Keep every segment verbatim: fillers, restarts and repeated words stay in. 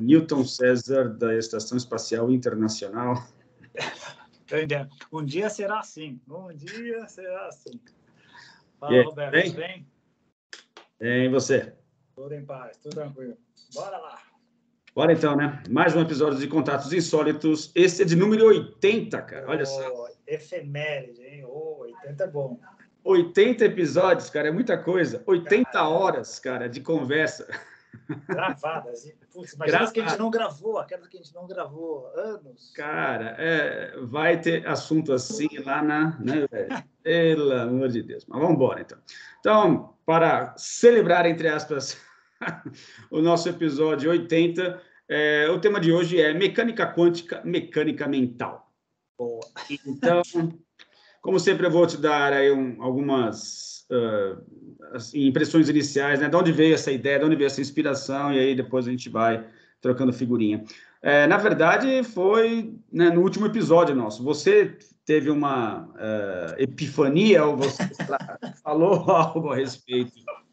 Newton César, da Estação Espacial Internacional. Um dia será assim. Um dia será assim. Fala, aí, Roberto. bem? Tudo bem? Bem, e você? Tudo em paz, tudo tranquilo. Bora lá. Bora então, né? Mais um episódio de Contatos Insólitos. Esse é de número oitenta, cara. Olha oh, só. Efeméride, hein? Oh, oitenta é bom. oitenta episódios, cara, é muita coisa. oitenta cara, horas, cara, de conversa. Gravadas. Putz, imagina Grava... as que a gente não gravou, aquelas que a gente não gravou anos. Cara, é, vai ter assunto assim lá na... Né, pelo amor de Deus. Mas vamos embora, então. Então, para celebrar, entre aspas, o nosso episódio oitenta, é, o tema de hoje é mecânica quântica, mecânica mental. Boa. Então, como sempre, eu vou te dar aí um, algumas uh, assim, impressões iniciais, né? De onde veio essa ideia, de onde veio essa inspiração, e aí depois a gente vai trocando figurinha. É, na verdade, foi, né, no último episódio nosso. Você teve uma uh, epifania, ou você falou algo a respeito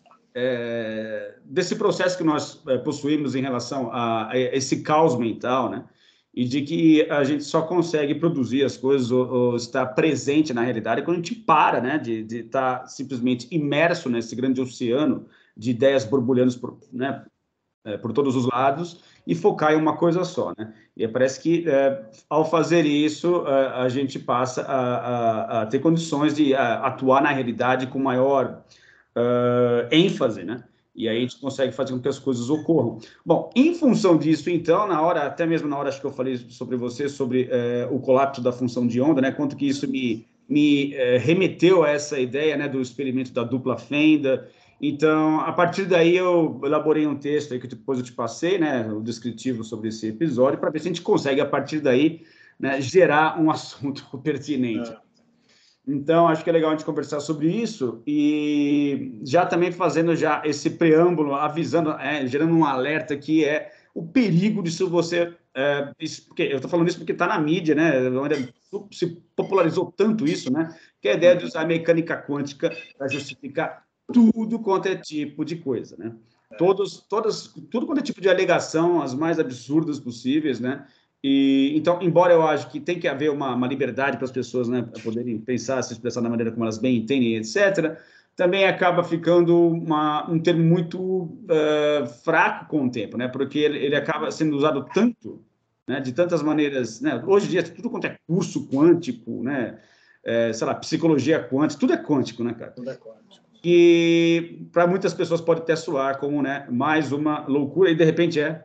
é, desse processo que nós é, possuímos em relação a, a esse caos mental, né? E de que a gente só consegue produzir as coisas ou, ou estar presente na realidade quando a gente para, né? De, de estar simplesmente imerso nesse grande oceano de ideias borbulhando por, né? É, por todos os lados e focar em uma coisa só, né? E parece que, é, ao fazer isso, a, a gente passa a, a, a ter condições de a, atuar na realidade com maior uh, ênfase, né? E aí a gente consegue fazer com que as coisas ocorram. Bom, em função disso, então, na hora, até mesmo na hora acho que eu falei sobre você, sobre uh, o colapso da função de onda, né? Quanto que isso me, me uh, remeteu a essa ideia, né? Do experimento da dupla fenda. Então, a partir daí, eu elaborei um texto aí que depois eu te passei, né, o descritivo sobre esse episódio, para ver se a gente consegue, a partir daí, né, gerar um assunto pertinente. É. Então, acho que é legal a gente conversar sobre isso e já também fazendo já esse preâmbulo, avisando, é, gerando um alerta que é o perigo disso você... É, isso, porque eu estou falando isso porque está na mídia, né, se popularizou tanto isso, né, que é a ideia de usar a mecânica quântica para justificar tudo quanto é tipo de coisa, né? É. Todos, todas, tudo quanto é tipo de alegação, as mais absurdas possíveis, né? E, então, embora eu acho que tem que haver uma, uma liberdade para as pessoas, né, poderem pensar, se expressar da maneira como elas bem entendem, etcétera, também acaba ficando uma, um termo muito uh, fraco com o tempo, né? Porque ele, ele acaba sendo usado tanto, né, de tantas maneiras, né? Hoje em dia, tudo quanto é curso quântico, né? É, sei lá, psicologia quântica, tudo é quântico, né, cara? Tudo é quântico. Que para muitas pessoas pode até soar como, né, mais uma loucura, e de repente é.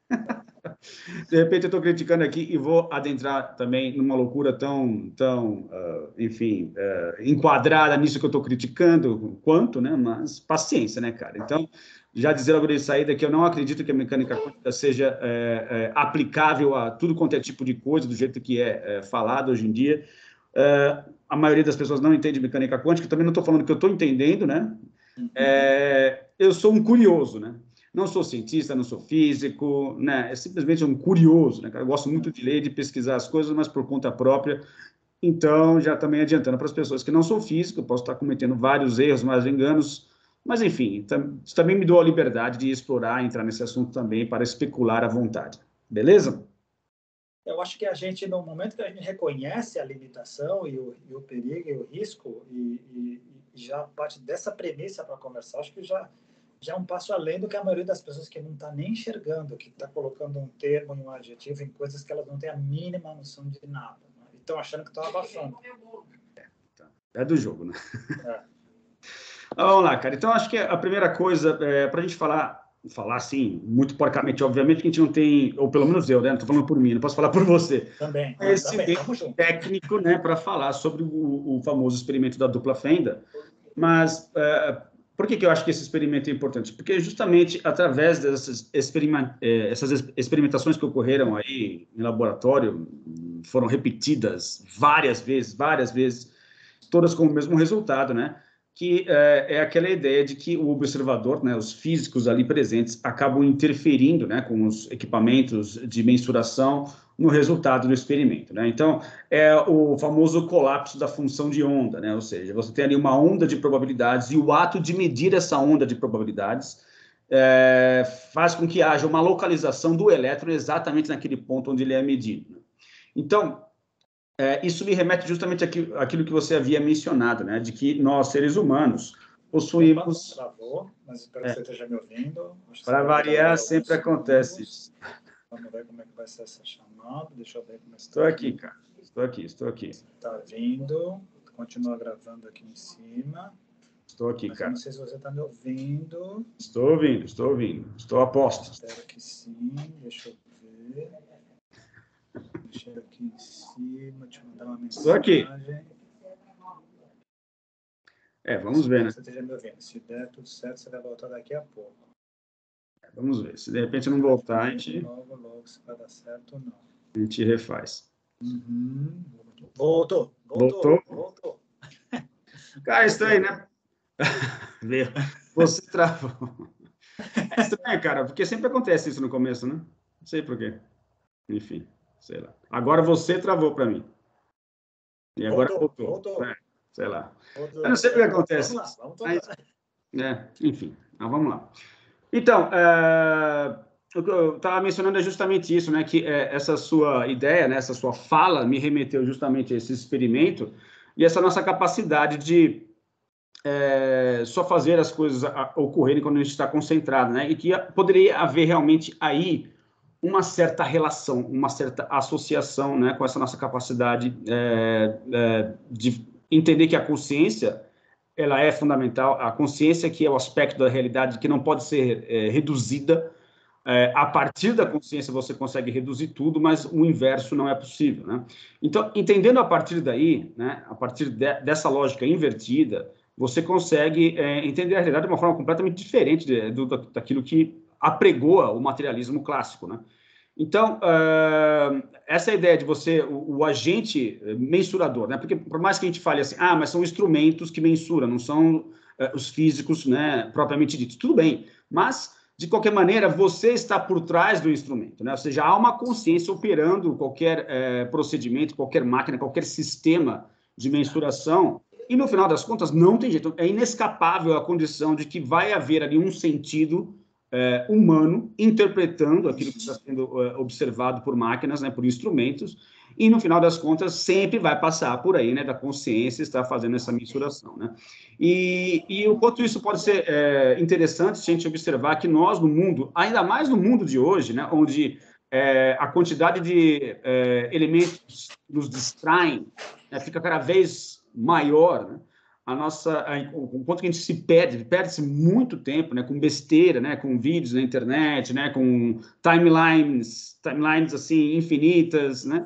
De repente eu estou criticando aqui e vou adentrar também numa loucura tão, tão uh, enfim, uh, enquadrada nisso que eu estou criticando, quanto, né, mas paciência, né, cara? Então, já dizer logo de saída que eu não acredito que a mecânica quântica seja é, é, aplicável a tudo quanto é tipo de coisa, do jeito que é, é falado hoje em dia. Uh, a maioria das pessoas não entende mecânica quântica, também não estou falando que eu estou entendendo, né? É, eu sou um curioso, né? Não sou cientista, não sou físico, né? É simplesmente um curioso, né? Eu gosto muito de ler, de pesquisar as coisas, mas por conta própria. Então, já também adiantando para as pessoas que não sou físico, eu posso estar cometendo vários erros, mais enganos, mas enfim, isso também me dou a liberdade de explorar, entrar nesse assunto também para especular à vontade. Beleza? Eu acho que a gente, no momento que a gente reconhece a limitação e o, e o perigo e o risco, e, e, e já parte dessa premissa para conversar, acho que já, já é um passo além do que a maioria das pessoas que não está nem enxergando, que está colocando um termo e um adjetivo em coisas que elas não têm a mínima noção de nada. Né? E estão achando que estão abafando. É do jogo, né? É. Vamos lá, cara. Então, acho que a primeira coisa, é, para a gente falar... falar assim, muito porcamente, obviamente que a gente não tem, ou pelo menos eu, né, não estou falando por mim, não posso falar por você. Também. Esse também, técnico, né, para falar sobre o, o famoso experimento da dupla fenda. Mas uh, por que, que eu acho que esse experimento é importante? Porque justamente através dessas experima eh, essas experimentações que ocorreram aí em laboratório, foram repetidas várias vezes, várias vezes, todas com o mesmo resultado, né? Que é, é aquela ideia de que o observador, né, os físicos ali presentes, acabam interferindo, né, com os equipamentos de mensuração no resultado do experimento, né? Então, é o famoso colapso da função de onda, né? Ou seja, você tem ali uma onda de probabilidades e o ato de medir essa onda de probabilidades é, faz com que haja uma localização do elétron exatamente naquele ponto onde ele é medido. Então, é, isso me remete justamente àquilo, àquilo que você havia mencionado, né, de que nós, seres humanos, possuímos... Travou, mas espero que é. você esteja me ouvindo. Para variar, sempre acontece isso. Vamos ver como é que vai ser essa chamada. Deixa eu ver como é que Estou aqui, cara. Estou aqui, estou aqui. Está vindo. Continua gravando aqui em cima. Estou aqui, mas cara. Não sei se você está me ouvindo. Estou ouvindo, estou ouvindo. Estou a posto. Espero que sim. Deixa eu ver. Deixa eu aqui em cima, te mandar uma mensagem. Estou aqui. É, vamos ver, né? Você esteja me ouvindo. Se der tudo certo, você vai voltar daqui a pouco. É, vamos ver. Se de repente não voltar, a gente... Logo, logo, se vai dar certo ou não. A gente refaz. Uhum. Voltou. Voltou? Voltou. Voltou. Cara, estranho, né? Você travou. É estranho, cara, porque sempre acontece isso no começo, né? Não sei por quê. Enfim, sei lá. Agora você travou para mim. E agora voltou. Voltou. voltou. É, sei lá. Voltou. Eu não sei o que acontece. Vamos lá, vamos tocar. Mas, é, enfim, mas vamos lá. Então, é, o que eu estava mencionando é justamente isso, né? Que é, essa sua ideia, né, essa sua fala me remeteu justamente a esse experimento e essa nossa capacidade de é, só fazer as coisas ocorrerem quando a gente está concentrado, né? E que poderia haver realmente aí uma certa relação, uma certa associação, né, com essa nossa capacidade é, é, de entender que a consciência ela é fundamental, a consciência que é o aspecto da realidade que não pode ser é, reduzida. É, a partir da consciência você consegue reduzir tudo, mas o inverso não é possível, né? Então, entendendo a partir daí, né, a partir de, dessa lógica invertida, você consegue é, entender a realidade de uma forma completamente diferente de, do, daquilo que apregoa o materialismo clássico, né? Então, uh, essa ideia de você, o, o agente mensurador, né? Porque por mais que a gente fale assim, ah, mas são instrumentos que mensuram, não são uh, os físicos, né, propriamente ditos. Tudo bem, mas, de qualquer maneira, você está por trás do instrumento, né? Ou seja, há uma consciência operando qualquer uh, procedimento, qualquer máquina, qualquer sistema de mensuração, e no final das contas não tem jeito, é inescapável a condição de que vai haver ali um sentido É, humano interpretando aquilo que está sendo é, observado por máquinas, né, por instrumentos, e no final das contas sempre vai passar por aí, né, da consciência estar fazendo essa mensuração, né? E, e o quanto isso pode ser é, interessante se a gente observar que nós no mundo, ainda mais no mundo de hoje, né, onde é, a quantidade de é, elementos nos distraem, né, fica cada vez maior, né? A nossa, o quanto que a gente se perde, perde-se muito tempo, né, com besteira, né, com vídeos na internet, né, com timelines, timelines assim infinitas, né,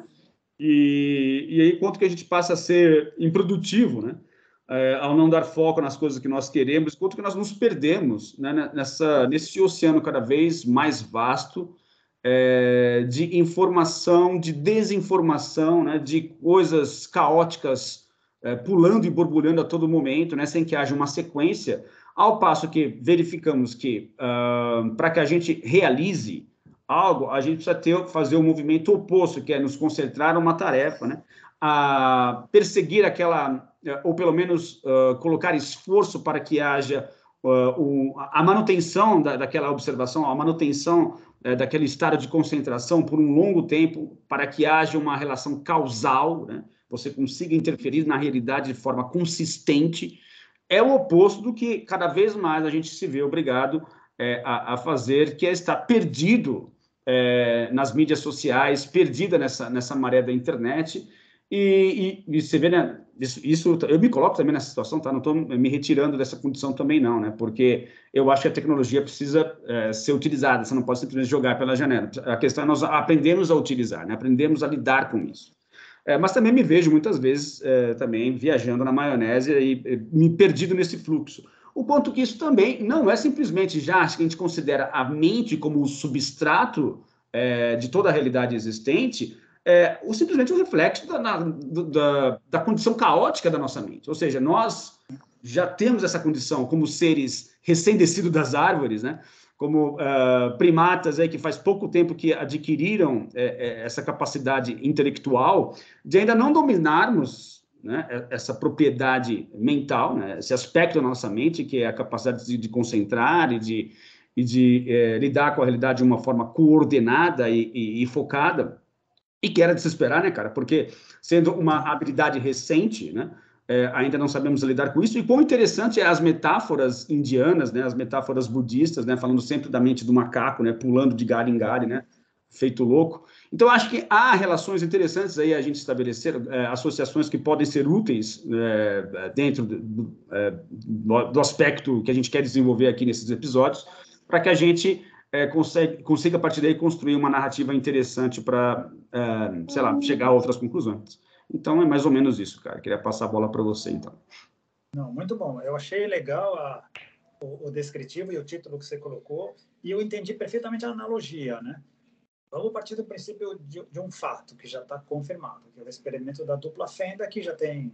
e, e aí quanto que a gente passa a ser improdutivo, né, é, ao não dar foco nas coisas que nós queremos, quanto que nós nos perdemos, né, nessa, nesse oceano cada vez mais vasto é, de informação, de desinformação, né, de coisas caóticas É, pulando e borbulhando a todo momento, né, sem que haja uma sequência, ao passo que verificamos que, uh, para que a gente realize algo, a gente precisa ter, fazer o um movimento oposto, que é nos concentrar numa tarefa, né, a perseguir aquela, ou pelo menos uh, colocar esforço para que haja uh, o, a manutenção da, daquela observação, a manutenção uh, daquele estado de concentração por um longo tempo, para que haja uma relação causal, né, você consiga interferir na realidade de forma consistente, é o oposto do que cada vez mais a gente se vê obrigado é, a, a fazer, que é estar perdido é, nas mídias sociais, perdida nessa, nessa maré da internet, e, e, e você vê, né, isso, isso, eu me coloco também nessa situação, tá? Não estou me retirando dessa condição também não, né? Porque eu acho que a tecnologia precisa é, ser utilizada, você não pode simplesmente jogar pela janela. A questão é nós aprendemos a utilizar, né? Aprendemos a lidar com isso. É, mas também me vejo muitas vezes é, também viajando na maionese e, e me perdido nesse fluxo. O ponto que isso também não é simplesmente já que a gente considera a mente como o substrato é, de toda a realidade existente, é, ou simplesmente um reflexo da, na, da, da condição caótica da nossa mente. Ou seja, nós já temos essa condição como seres recém-descidos das árvores, né? Como uh, primatas aí que faz pouco tempo que adquiriram é, é, essa capacidade intelectual de ainda não dominarmos, né, essa propriedade mental, né, esse aspecto da nossa mente, que é a capacidade de, de concentrar e de, e de é, lidar com a realidade de uma forma coordenada e, e, e focada, e que era de se esperar, né, cara? Porque sendo uma habilidade recente, né, é, ainda não sabemos lidar com isso. E quão interessante é as metáforas indianas, né, as metáforas budistas, né, falando sempre da mente do macaco, né, pulando de galho em galho, né, feito louco. Então, acho que há relações interessantes aí a gente estabelecer, é, associações que podem ser úteis é, dentro do, é, do aspecto que a gente quer desenvolver aqui nesses episódios, para que a gente é, consegue, consiga, a partir daí, construir uma narrativa interessante para, é, sei lá, chegar a outras conclusões. Então, é mais ou menos isso, cara. Queria passar a bola para você, então. Não, muito bom. Eu achei legal a, o, o descritivo e o título que você colocou, e eu entendi perfeitamente a analogia, né? Vamos partir do princípio de, de um fato que já está confirmado, que é o experimento da dupla fenda, que já tem,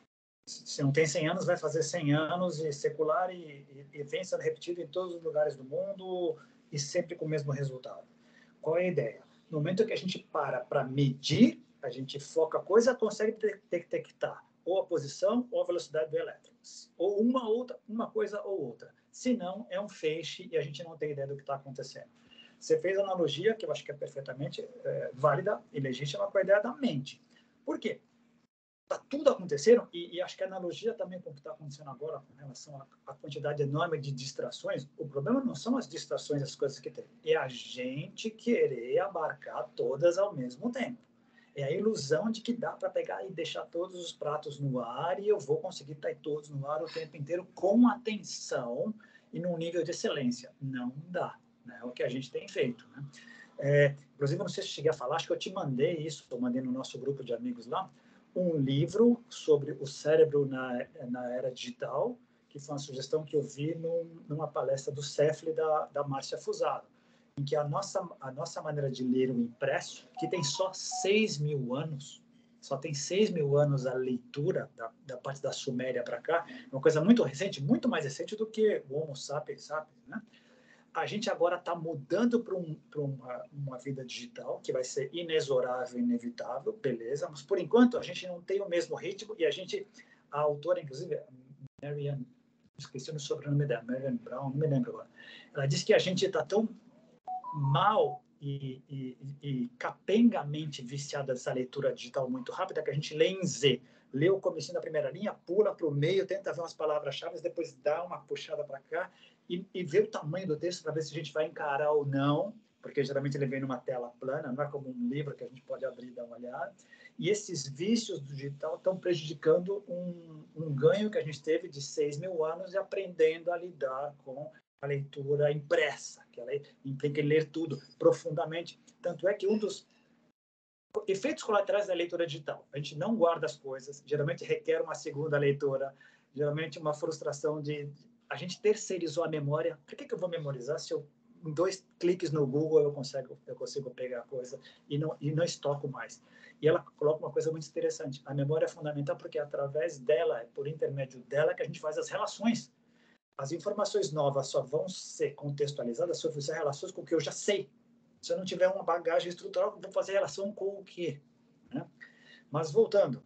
se não tem cem anos, vai fazer cem anos, e secular, e, e, e vem sendo repetido em todos os lugares do mundo, e sempre com o mesmo resultado. Qual é a ideia? No momento que a gente para para medir, a gente foca a coisa, consegue detectar ou a posição ou a velocidade do elétron, ou uma, outra, uma coisa ou outra. Se não, é um feixe e a gente não tem ideia do que está acontecendo. Você fez a analogia, que eu acho que é perfeitamente é, válida e legítima, com a ideia da mente. Por quê? Está tudo acontecendo, e, e acho que a analogia também com o que está acontecendo agora, com relação à quantidade enorme de distrações, o problema não são as distrações, as coisas que tem, é a gente querer abarcar todas ao mesmo tempo. É a ilusão de que dá para pegar e deixar todos os pratos no ar e eu vou conseguir estar todos no ar o tempo inteiro com atenção e num nível de excelência. Não dá, né? É o que a gente tem feito, né? É, inclusive, eu não sei se cheguei a falar, acho que eu te mandei isso, eu mandei no nosso grupo de amigos lá, um livro sobre o cérebro na, na era digital, que foi uma sugestão que eu vi num, numa palestra do Cefli da, da Márcia Fusaro, em que a nossa, a nossa maneira de ler o impresso, que tem só seis mil anos, só tem seis mil anos a leitura da, da parte da Suméria para cá, é uma coisa muito recente, muito mais recente do que o Homo sapiens sapiens, né? A gente agora está mudando para um, uma, uma vida digital, que vai ser inexorável, inevitável, beleza, mas por enquanto a gente não tem o mesmo ritmo, e a gente, a autora, inclusive, Marianne, esqueci o sobrenome dela, Marianne Brown, não me lembro agora, ela disse que a gente está tão mal e, e, e capengamente viciado dessa leitura digital muito rápida que a gente lê em Z, lê o comecinho da primeira linha, pula para o meio, tenta ver umas palavras-chave, depois dá uma puxada para cá, E, e ver o tamanho do texto para ver se a gente vai encarar ou não, porque geralmente ele vem numa tela plana, não é como um livro que a gente pode abrir e dar uma olhada. E esses vícios do digital estão prejudicando um, um ganho que a gente teve de seis mil anos e aprendendo a lidar com a leitura impressa, que ela implica em ler tudo profundamente. Tanto é que um dos efeitos colaterais da leitura digital, a gente não guarda as coisas, geralmente requer uma segunda leitura, geralmente uma frustração de a gente terceirizou a memória. Por que, que eu vou memorizar se eu, em dois cliques no Google eu consigo, eu consigo pegar a coisa e não, e não estoco mais? E ela coloca uma coisa muito interessante. A memória é fundamental porque é através dela, é por intermédio dela, que a gente faz as relações. As informações novas só vão ser contextualizadas se eu fizer relações com o que eu já sei. Se eu não tiver uma bagagem estrutural, eu vou fazer relação com o quê? Né? Mas voltando,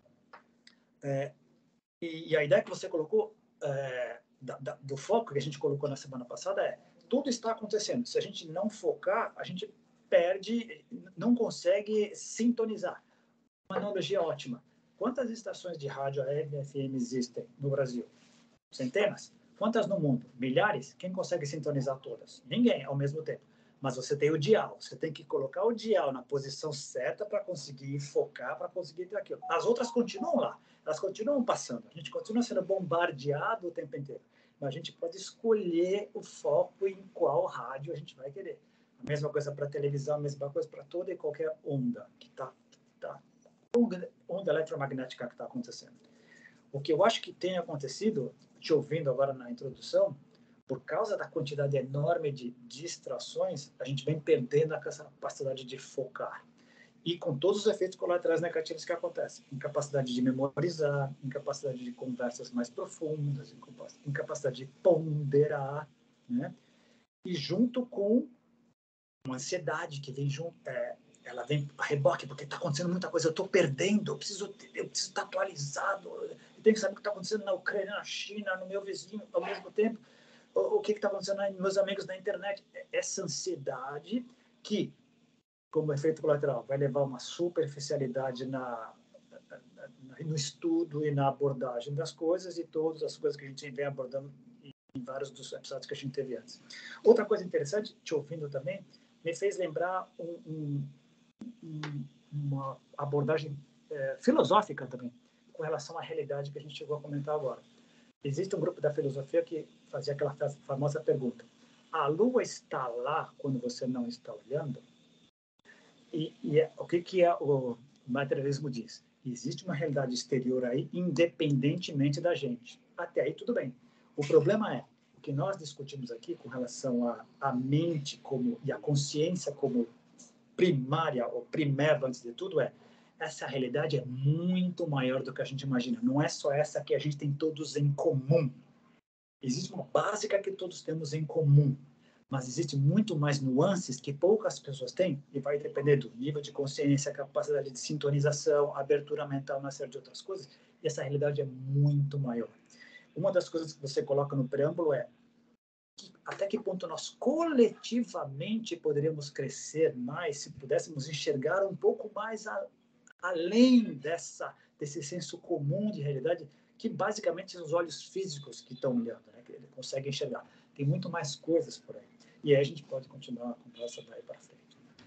é, e, e a ideia que você colocou, é, Da, da, do foco que a gente colocou na semana passada é tudo está acontecendo. Se a gente não focar, a gente perde, não consegue sintonizar. Uma analogia ótima. Quantas estações de rádio A M e F M existem no Brasil? Centenas? Quantas no mundo? Milhares? Quem consegue sintonizar todas? Ninguém ao mesmo tempo. Mas você tem o dial. Você tem que colocar o dial na posição certa para conseguir focar, para conseguir ter aquilo. As outras continuam lá. Elas continuam passando. A gente continua sendo bombardeado o tempo inteiro. Mas a gente pode escolher o foco em qual rádio a gente vai querer. A mesma coisa para televisão, a mesma coisa para toda e qualquer onda que está... Tá, onda, onda eletromagnética que está acontecendo. O que eu acho que tem acontecido, te ouvindo agora na introdução, por causa da quantidade enorme de distrações, a gente vem perdendo a capacidade de focar. E com todos os efeitos colaterais negativos que acontecem. Incapacidade de memorizar, incapacidade de conversas mais profundas, incapacidade de ponderar, né? E junto com uma ansiedade que vem junto, é, ela vem a reboque, porque está acontecendo muita coisa, eu estou perdendo, eu preciso, eu preciso estar atualizado, eu tenho que saber o que está acontecendo na Ucrânia, na China, no meu vizinho, ao mesmo tempo. o, o que está acontecendo aí, meus amigos na internet? Essa ansiedade que, como efeito colateral, vai levar uma superficialidade na, na, no estudo e na abordagem das coisas e todas as coisas que a gente vem abordando em vários dos episódios que a gente teve antes. Outra coisa interessante, te ouvindo também, me fez lembrar um, um, um, uma abordagem é, filosófica também, com relação à realidade que a gente chegou a comentar agora. Existe um grupo da filosofia que fazia aquela famosa pergunta: a Lua está lá quando você não está olhando? E, e é, o que, que é o materialismo diz? Existe uma realidade exterior aí, independentemente da gente. Até aí, tudo bem. O problema é, o que nós discutimos aqui com relação à, à mente como, e à consciência como primária, ou primeiro antes de tudo, é essa realidade é muito maior do que a gente imagina. Não é só essa que a gente tem todos em comum. Existe uma básica que todos temos em comum, mas existe muito mais nuances que poucas pessoas têm, e vai depender do nível de consciência, capacidade de sintonização, abertura mental, uma série de outras coisas, e essa realidade é muito maior. Uma das coisas que você coloca no preâmbulo é que, até que ponto nós coletivamente poderíamos crescer mais se pudéssemos enxergar um pouco mais a, além dessa, desse senso comum de realidade, que basicamente são os olhos físicos que estão olhando, né? Que ele consegue enxergar. Tem muito mais coisas por aí. E aí a gente pode continuar a conversa daí para frente.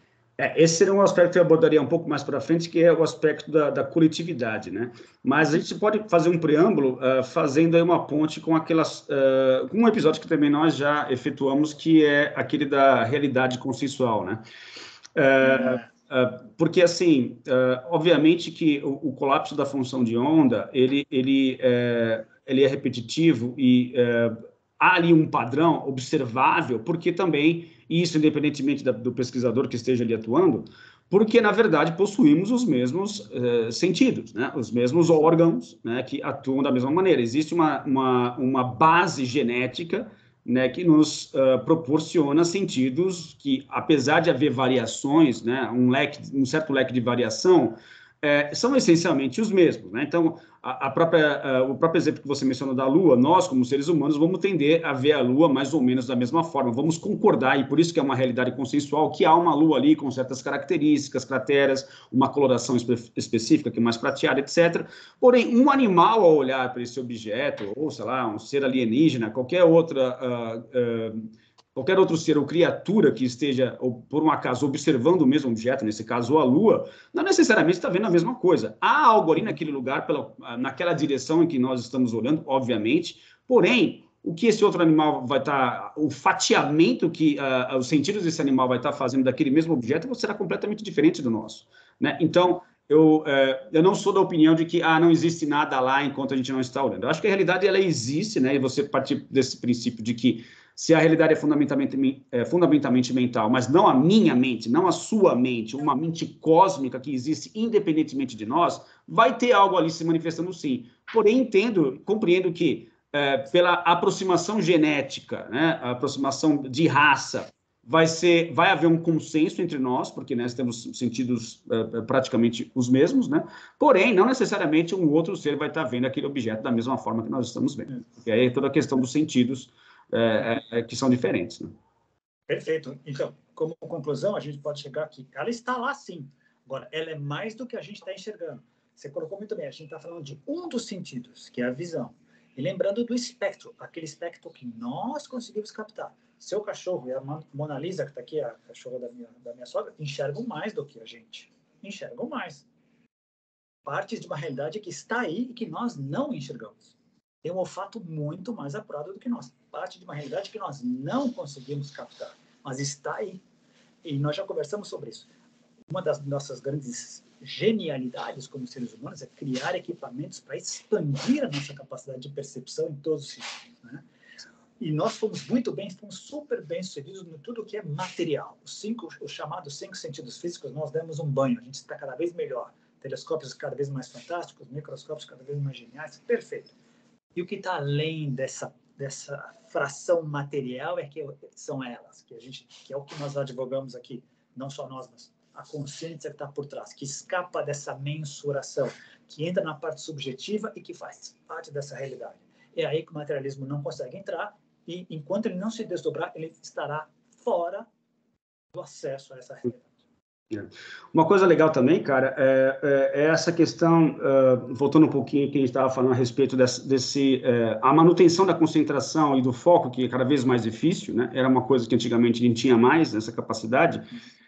É, esse seria um aspecto que eu abordaria um pouco mais para frente, que é o aspecto da, da coletividade, né? Mas a gente pode fazer um preâmbulo uh, fazendo aí uma ponte com aquelas, uh, com um episódio que também nós já efetuamos, que é aquele da realidade consensual, né? Uh, é. uh, porque, assim, uh, obviamente que o, o colapso da função de onda, ele, ele, uh, ele é repetitivo e uh, há ali um padrão observável, porque também, e isso independentemente da, do pesquisador que esteja ali atuando, porque, na verdade, possuímos os mesmos uh, sentidos, né? Os mesmos órgãos, né, que atuam da mesma maneira. Existe uma, uma, uma base genética, né, que nos uh, proporciona sentidos que, apesar de haver variações, né, um, leque, um certo leque de variação, é, são essencialmente os mesmos, né? Então, a, a própria, uh, o próprio exemplo que você mencionou da Lua, nós, como seres humanos, vamos tender a ver a Lua mais ou menos da mesma forma, vamos concordar, e por isso que é uma realidade consensual, que há uma Lua ali com certas características, crateras, uma coloração espe- específica, que é mais prateada, etcétera. Porém, um animal, ao olhar para esse objeto, ou, sei lá, um ser alienígena, qualquer outra... Uh, uh, qualquer outro ser ou criatura que esteja, ou por um acaso, observando o mesmo objeto, nesse caso a Lua, não necessariamente está vendo a mesma coisa. Há algo ali naquele lugar, pela, naquela direção em que nós estamos olhando, obviamente, porém, o que esse outro animal vai estar, tá, o fatiamento que uh, os sentidos desse animal vai estar tá fazendo daquele mesmo objeto será completamente diferente do nosso, né? Então, eu, uh, eu não sou da opinião de que ah, não existe nada lá enquanto a gente não está olhando. Eu acho que a realidade ela existe, né? E você partir desse princípio de que se a realidade é fundamentalmente, é fundamentalmente mental, mas não a minha mente, não a sua mente, uma mente cósmica que existe independentemente de nós, vai ter algo ali se manifestando sim. Porém, entendo, compreendo que é, pela aproximação genética, né, a aproximação de raça, vai, ser, vai haver um consenso entre nós, porque nós temos sentidos é, praticamente os mesmos, né? Porém, não necessariamente um outro ser vai estar vendo aquele objeto da mesma forma que nós estamos vendo. Porque aí é toda a questão dos sentidos É, é, que são diferentes. Né? Perfeito. Então, como conclusão, a gente pode chegar aqui. Ela está lá, sim. Agora, ela é mais do que a gente está enxergando. Você colocou muito bem. A gente está falando de um dos sentidos, que é a visão. E lembrando do espectro, aquele espectro que nós conseguimos captar. Seu cachorro e a Mona Lisa, que está aqui, a cachorra da minha, da minha sogra, enxergam mais do que a gente. Enxergam mais. Partes de uma realidade que está aí e que nós não enxergamos. Tem um olfato muito mais apurado do que nós. Parte de uma realidade que nós não conseguimos captar, mas está aí. E nós já conversamos sobre isso. Uma das nossas grandes genialidades como seres humanos é criar equipamentos para expandir a nossa capacidade de percepção em todos os sentidos, né? E nós fomos muito bem, fomos super bem sucedidos em tudo que é material. Os cinco, os chamados cinco sentidos físicos, nós demos um banho. A gente está cada vez melhor. Telescópios cada vez mais fantásticos, microscópios cada vez mais geniais. Perfeito. E o que está além dessa, dessa fração material é que são elas, que, a gente, que é o que nós advogamos aqui, não só nós, mas a consciência que está por trás, que escapa dessa mensuração, que entra na parte subjetiva e que faz parte dessa realidade. É aí que o materialismo não consegue entrar, e enquanto ele não se desdobrar, ele estará fora do acesso a essa realidade. Uma coisa legal também, cara, é, é, é essa questão, uh, voltando um pouquinho que a gente estava falando a respeito desse, desse uh, a manutenção da concentração e do foco, que é cada vez mais difícil, né? Era uma coisa que antigamente a gente tinha mais, essa capacidade.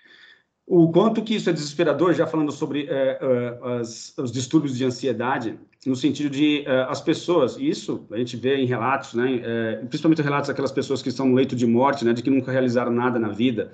O quanto que isso é desesperador, já falando sobre uh, uh, as, os distúrbios de ansiedade, no sentido de uh, as pessoas, isso a gente vê em relatos, né? Uh, principalmente relatos daquelas pessoas que estão no leito de morte, né? De que nunca realizaram nada na vida.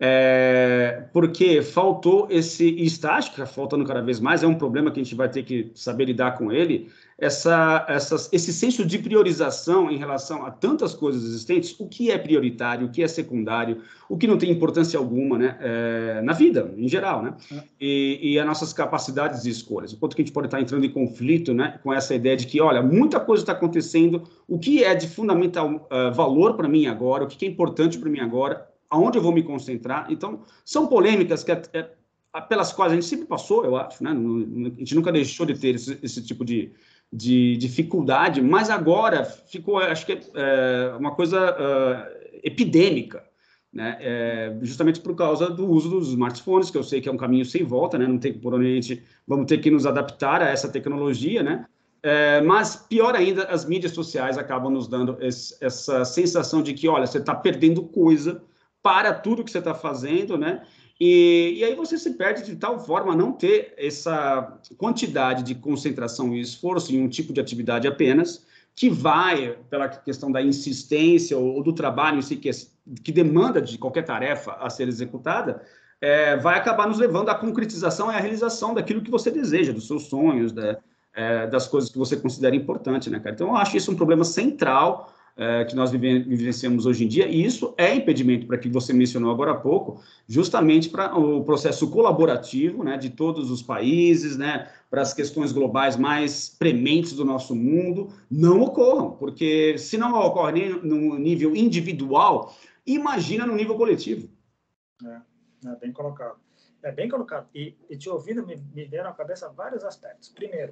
É, porque faltou esse, e está, acho que está faltando cada vez mais, é um problema que a gente vai ter que saber lidar com ele, essa, essas, esse senso de priorização em relação a tantas coisas existentes, o que é prioritário, o que é secundário, o que não tem importância alguma, né, é, na vida, em geral, né, e, e as nossas capacidades de escolhas, o quanto que a gente pode estar entrando em conflito, né, com essa ideia de que, olha, muita coisa está acontecendo, o que é de fundamental uh, valor para mim agora, o que é importante para mim agora, aonde eu vou me concentrar. Então, são polêmicas que, é, pelas quais a gente sempre passou, eu acho, né? A gente nunca deixou de ter esse, esse tipo de, de dificuldade, mas agora ficou, acho que é uma coisa uh, epidêmica, né? É, justamente por causa do uso dos smartphones, que eu sei que é um caminho sem volta, né? Não tem por onde a gente, vamos ter que nos adaptar a essa tecnologia, né? É, mas, pior ainda, as mídias sociais acabam nos dando esse, essa sensação de que, olha, você está perdendo coisa para tudo que você está fazendo, né? E, e aí você se perde de tal forma a não ter essa quantidade de concentração e esforço em um tipo de atividade apenas, que vai, pela questão da insistência ou, ou do trabalho em si, que, é, que demanda de qualquer tarefa a ser executada, é, vai acabar nos levando à concretização e à realização daquilo que você deseja, dos seus sonhos, da, é, das coisas que você considera importante, né, cara? Então, eu acho isso um problema central É, que nós vivenciamos hoje em dia, e isso é impedimento para que você mencionou agora há pouco, justamente para o processo colaborativo, né, de todos os países, né, para as questões globais mais prementes do nosso mundo, não ocorram, porque se não ocorre nem no nível individual, imagina no nível coletivo. É, é bem colocado. É bem colocado. E, e te ouvindo, me, me vieram à cabeça vários aspectos. Primeiro,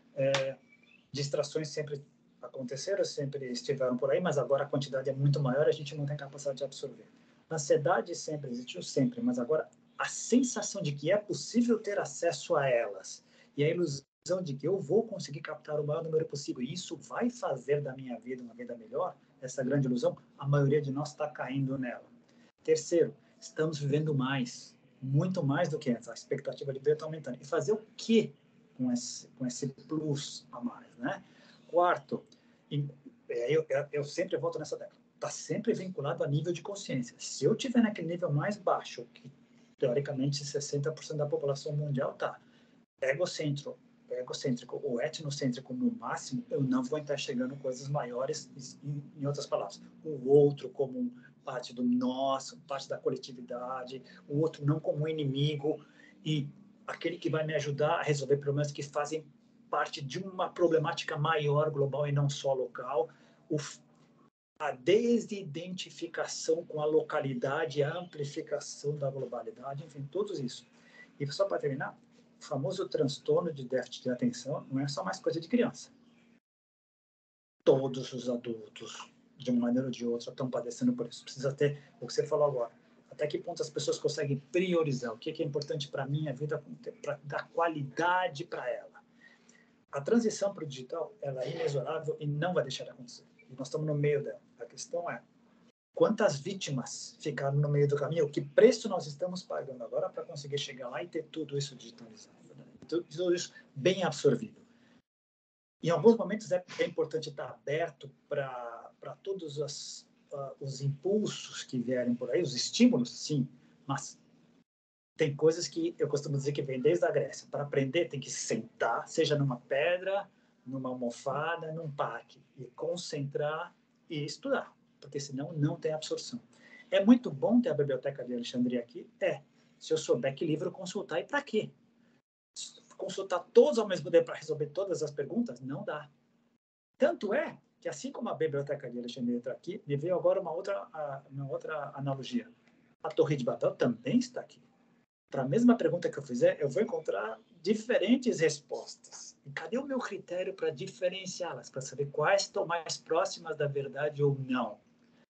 é, distrações sempre aconteceram, sempre estiveram por aí, mas agora a quantidade é muito maior, a gente não tem capacidade de absorver. A ansiedade sempre existiu, sempre, mas agora a sensação de que é possível ter acesso a elas e a ilusão de que eu vou conseguir captar o maior número possível e isso vai fazer da minha vida uma vida melhor, essa grande ilusão, a maioria de nós está caindo nela. Terceiro, estamos vivendo mais, muito mais do que antes, a expectativa de vida está aumentando. E fazer o quê com esse, com esse plus a mais, né? Quarto, eu, eu, eu sempre volto nessa tecla, está sempre vinculado a nível de consciência. Se eu estiver naquele nível mais baixo, que teoricamente sessenta por cento da população mundial está egocêntrico, egocêntrico ou etnocêntrico no máximo, eu não vou estar chegando coisas maiores, em, em outras palavras, o outro como parte do nosso, parte da coletividade, o outro não como um inimigo, e aquele que vai me ajudar a resolver problemas que fazem parte de uma problemática maior global e não só local, o, a desidentificação com a localidade, a amplificação da globalidade, enfim, tudo isso. E só para terminar, o famoso transtorno de déficit de atenção não é só mais coisa de criança. Todos os adultos, de uma maneira ou de outra, estão padecendo por isso. Precisa ter, o que você falou agora, até que ponto as pessoas conseguem priorizar o que é importante para a minha vida, para dar qualidade para ela. A transição para o digital, ela é inexorável e não vai deixar de acontecer. E nós estamos no meio dela. A questão é, quantas vítimas ficaram no meio do caminho? Que preço nós estamos pagando agora para conseguir chegar lá e ter tudo isso digitalizado? Né? Tudo isso bem absorvido. Em alguns momentos é, é importante estar aberto para todos os, uh, os impulsos que vierem por aí, os estímulos, sim, mas tem coisas que eu costumo dizer que vem desde a Grécia. Para aprender, tem que sentar, seja numa pedra, numa almofada, num parque, e concentrar e estudar, porque senão não tem absorção. É muito bom ter a Biblioteca de Alexandria aqui? É. Se eu souber que livro consultar, e para quê? Consultar todos ao mesmo tempo para resolver todas as perguntas? Não dá. Tanto é que, assim como a Biblioteca de Alexandria está aqui, me veio agora uma outra, uma outra analogia. A Torre de Babel também está aqui. Para a mesma pergunta que eu fizer, eu vou encontrar diferentes respostas. E cadê o meu critério para diferenciá-las, para saber quais estão mais próximas da verdade ou não?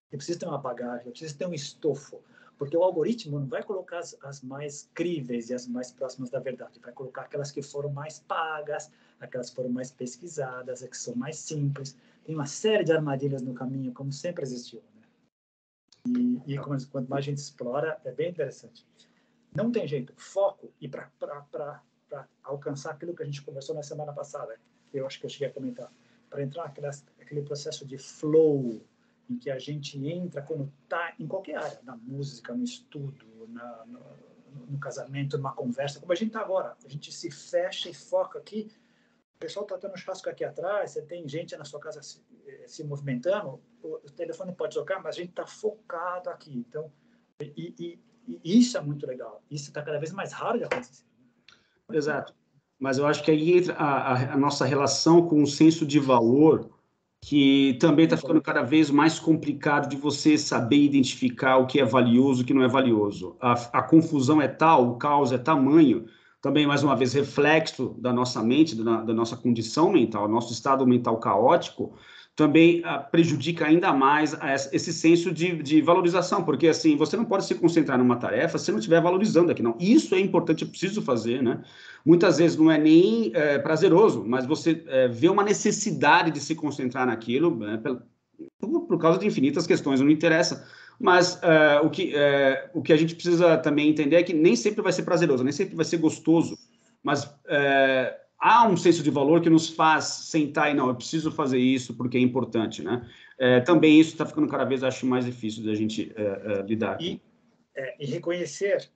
eu preciso ter uma bagagem, eu preciso ter um estofo, porque o algoritmo não vai colocar as, as mais críveis e as mais próximas da verdade, vai colocar aquelas que foram mais pagas, aquelas que foram mais pesquisadas, as que são mais simples. Tem uma série de armadilhas no caminho, como sempre existiu, né? E, e quanto mais a gente explora, é bem interessante. Não tem jeito, foco, e para alcançar aquilo que a gente conversou na semana passada, eu acho que eu cheguei a comentar, para entrar naquelas, naquele processo de flow, em que a gente entra quando está em qualquer área, na música, no estudo, na, no, no casamento, numa conversa, como a gente está agora. A gente se fecha e foca aqui. O pessoal está tendo um churrasco aqui atrás, você tem gente na sua casa se, se movimentando, o, o telefone pode tocar, mas a gente está focado aqui. Então, e, e, e isso é muito legal. Isso está cada vez mais raro de acontecer. Exato. Mas eu acho que aí entra a, a, a nossa relação com o senso de valor, que também está ficando cada vez mais complicado de você saber identificar o que é valioso e o que não é valioso. A, a confusão é tal, o caos é tamanho, também, mais uma vez, reflexo da nossa mente, da, da nossa condição mental, nosso estado mental caótico, também ah, prejudica ainda mais esse senso de, de valorização, porque, assim, você não pode se concentrar numa tarefa se não estiver valorizando aqui, não. Isso é importante, eu preciso fazer, né? Muitas vezes não é nem é, prazeroso, mas você é, vê uma necessidade de se concentrar naquilo, né, por, por causa de infinitas questões, não interessa. Mas é, o, que, é, o que a gente precisa também entender é que nem sempre vai ser prazeroso, nem sempre vai ser gostoso, mas é, há um senso de valor que nos faz sentar e, não, eu preciso fazer isso porque é importante, né? É, também isso está ficando cada vez, acho, mais difícil de a gente é, é, lidar. E, é, e reconhecer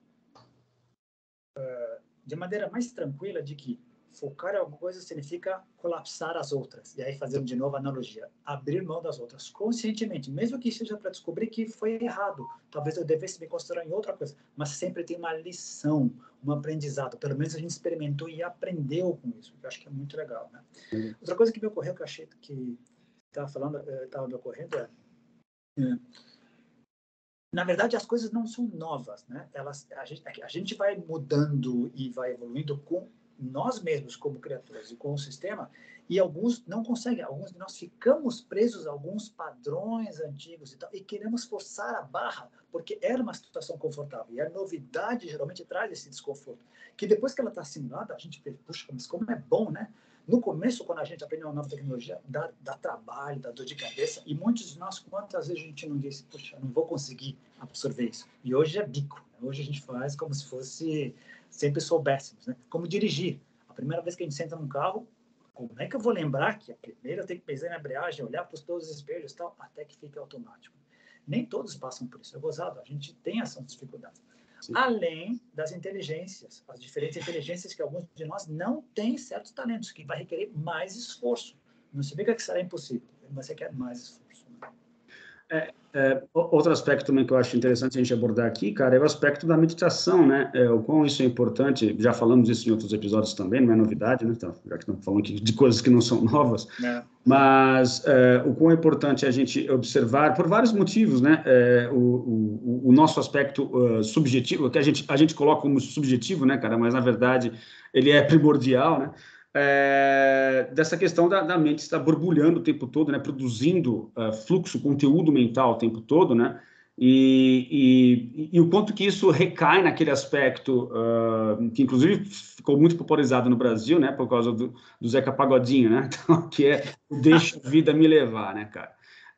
de maneira mais tranquila de que focar em alguma coisa significa colapsar as outras. E aí, fazendo de novo a analogia, abrir mão das outras conscientemente, mesmo que seja para descobrir que foi errado. Talvez eu devesse me concentrar em outra coisa, mas sempre tem uma lição, um aprendizado. Pelo menos a gente experimentou e aprendeu com isso, que eu acho que é muito legal, né? Uhum. Outra coisa que me ocorreu, que eu achei que estava falando, estava me ocorrendo, é, é na verdade, as coisas não são novas, né? Elas, a gente, a gente vai mudando e vai evoluindo com nós mesmos como criaturas e com o sistema, e alguns não conseguem, alguns de nós ficamos presos a alguns padrões antigos e tal, e queremos forçar a barra, porque era uma situação confortável, e a novidade geralmente traz esse desconforto, que depois que ela está assimilada, a gente pensa, puxa, mas como é bom, né? No começo, quando a gente aprende uma nova tecnologia, dá, dá trabalho, dá dor de cabeça, e muitos de nós, quantas vezes a gente não disse, puxa, não vou conseguir absorver isso. E hoje é bico, né? Hoje a gente faz como se fosse, sempre soubéssemos, né? Como dirigir. A primeira vez que a gente senta num carro, como é que eu vou lembrar que a primeira eu tenho que pisar na embreagem, olhar para todos os espelhos e tal, até que fique automático. Nem todos passam por isso, é gozado, a gente tem essas dificuldades. Sim. Além das inteligências, as diferentes inteligências que alguns de nós não têm certos talentos, que vai requerer mais esforço. Não significa que será impossível, mas requer mais esforço. É, é, outro aspecto também que eu acho interessante a gente abordar aqui, cara, é o aspecto da meditação, né? É, o quão isso é importante, já falamos isso em outros episódios também, não é novidade, né? Então, já que estamos falando aqui de coisas que não são novas, é. mas é, o quão é importante a gente observar, por vários motivos, né? É, o, o, o nosso aspecto uh, subjetivo, que a gente, a gente coloca como subjetivo, né, cara? Mas, na verdade, ele é primordial, né? É, dessa questão da, da mente estar borbulhando o tempo todo, né, produzindo uh, fluxo, conteúdo mental o tempo todo, né, e, e, e o quanto que isso recai naquele aspecto uh, que, inclusive, ficou muito popularizado no Brasil, né, por causa do, do Zeca Pagodinho, né, então, que é o deixa a vida me levar, né, cara,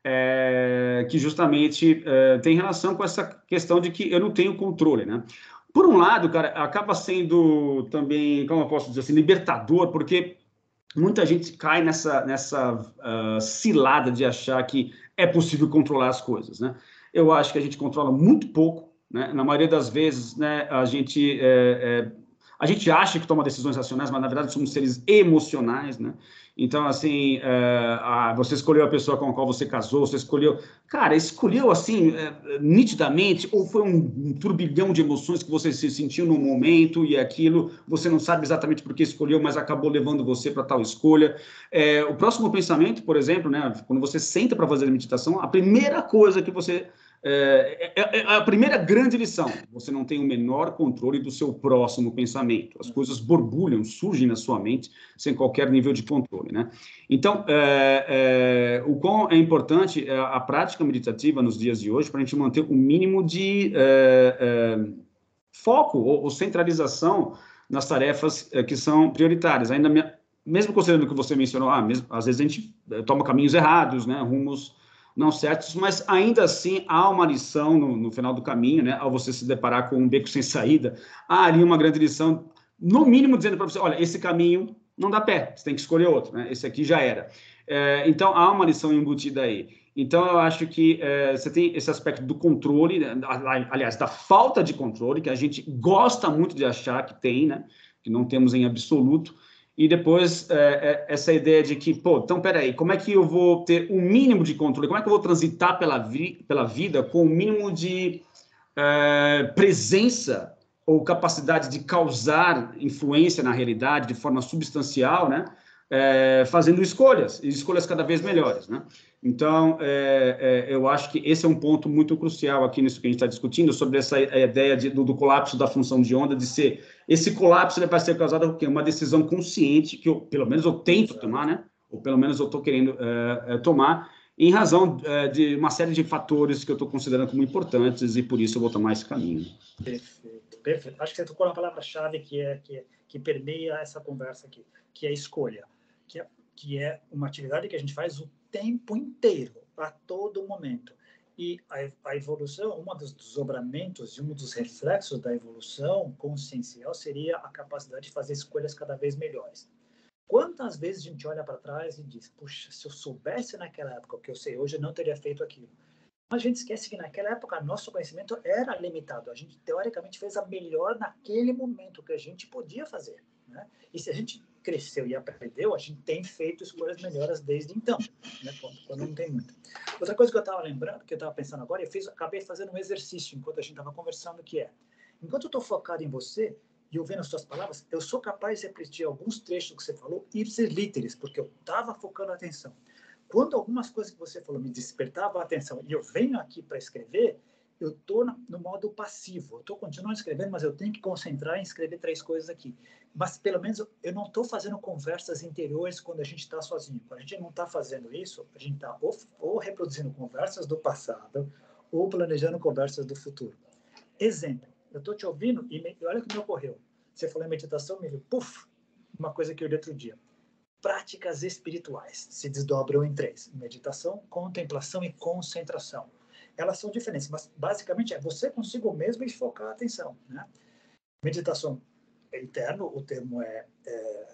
é, que justamente uh, tem relação com essa questão de que eu não tenho controle, né. Por um lado, cara, acaba sendo também, como eu posso dizer assim, libertador, porque muita gente cai nessa, nessa uh, cilada de achar que é possível controlar as coisas, né? Eu acho que a gente controla muito pouco, né? Na maioria das vezes, né, a gente, é, é, a gente acha que toma decisões racionais, mas na verdade somos seres emocionais, né? Então, assim, é, a, você escolheu a pessoa com a qual você casou, você escolheu... Cara, escolheu, assim, é, nitidamente, ou foi um, um turbilhão de emoções que você se sentiu no momento e aquilo, você não sabe exatamente por que escolheu, mas acabou levando você para tal escolha. É, o próximo pensamento, por exemplo, né, quando você senta para fazer a meditação, a primeira coisa que você é, é, é a primeira grande lição. Você não tem o menor controle do seu próximo pensamento. As coisas borbulham, surgem na sua mente sem qualquer nível de controle, né? Então, é, é, o quão é importante a, a prática meditativa nos dias de hoje para a gente manter o mínimo de é, é, foco ou, ou centralização nas tarefas é, que são prioritárias. Ainda me, mesmo considerando que você mencionou, ah, mesmo, às vezes a gente toma caminhos errados, né, rumos não certos, mas ainda assim há uma lição no, no final do caminho, né, ao você se deparar com um beco sem saída, há ali uma grande lição, no mínimo dizendo para você, olha, esse caminho não dá pé, você tem que escolher outro, né, esse aqui já era. É, então, há uma lição embutida aí. Então, eu acho que é, você tem esse aspecto do controle, aliás, da falta de controle, que a gente gosta muito de achar que tem, né, que não temos em absoluto. E depois, é, é, essa ideia de que, pô, então, peraí, como é que eu vou ter o um mínimo de controle? Como é que eu vou transitar pela, vi pela vida com o um mínimo de é, presença ou capacidade de causar influência na realidade de forma substancial, né? É, fazendo escolhas, e escolhas cada vez melhores, né? Então, é, é, eu acho que esse é um ponto muito crucial aqui nisso que a gente está discutindo, sobre essa ideia de, do, do colapso da função de onda, de ser, esse colapso ele vai ser causado por quê? Uma decisão consciente, que eu, pelo menos eu tento tomar, né? Ou pelo menos eu estou querendo é, é, tomar, em razão é, de uma série de fatores que eu estou considerando como importantes, e por isso eu vou tomar esse caminho. Perfeito, perfeito. Acho que você tocou na palavra-chave que, é, que, é, que permeia essa conversa aqui, que é a escolha, que é, que é uma atividade que a gente faz o tempo inteiro, a todo momento. E a, a evolução, um dos desdobramentos e um dos reflexos da evolução consciencial seria a capacidade de fazer escolhas cada vez melhores. Quantas vezes a gente olha para trás e diz, puxa, se eu soubesse naquela época o que eu sei hoje, eu não teria feito aquilo. Mas a gente esquece que naquela época nosso conhecimento era limitado. A gente, teoricamente, fez a melhor naquele momento que a gente podia fazer, né? E se a gente cresceu e aprendeu, a gente tem feito escolhas melhores desde então, né? Quando, quando não tem muito. Outra coisa que eu estava lembrando, que eu estava pensando agora, eu fiz, acabei fazendo um exercício enquanto a gente estava conversando, que é, enquanto eu estou focado em você e ouvindo as suas palavras, eu sou capaz de repetir alguns trechos que você falou, ipsis literis, porque eu estava focando a atenção. Quando algumas coisas que você falou me despertavam a atenção e eu venho aqui para escrever, eu estou no modo passivo. Eu estou continuando escrevendo, mas eu tenho que concentrar em escrever três coisas aqui. Mas, pelo menos, eu não estou fazendo conversas interiores quando a gente está sozinho. Quando a gente não está fazendo isso, a gente está ou, ou reproduzindo conversas do passado ou planejando conversas do futuro. Exemplo, eu estou te ouvindo e me, olha o que me ocorreu. Você falou em meditação, me viu, puf, uma coisa que eu li outro dia. Práticas espirituais se desdobram em três: meditação, contemplação e concentração. Elas são diferentes, mas basicamente é você consigo mesmo e focar a atenção, né? Meditação é interno, o termo é, é,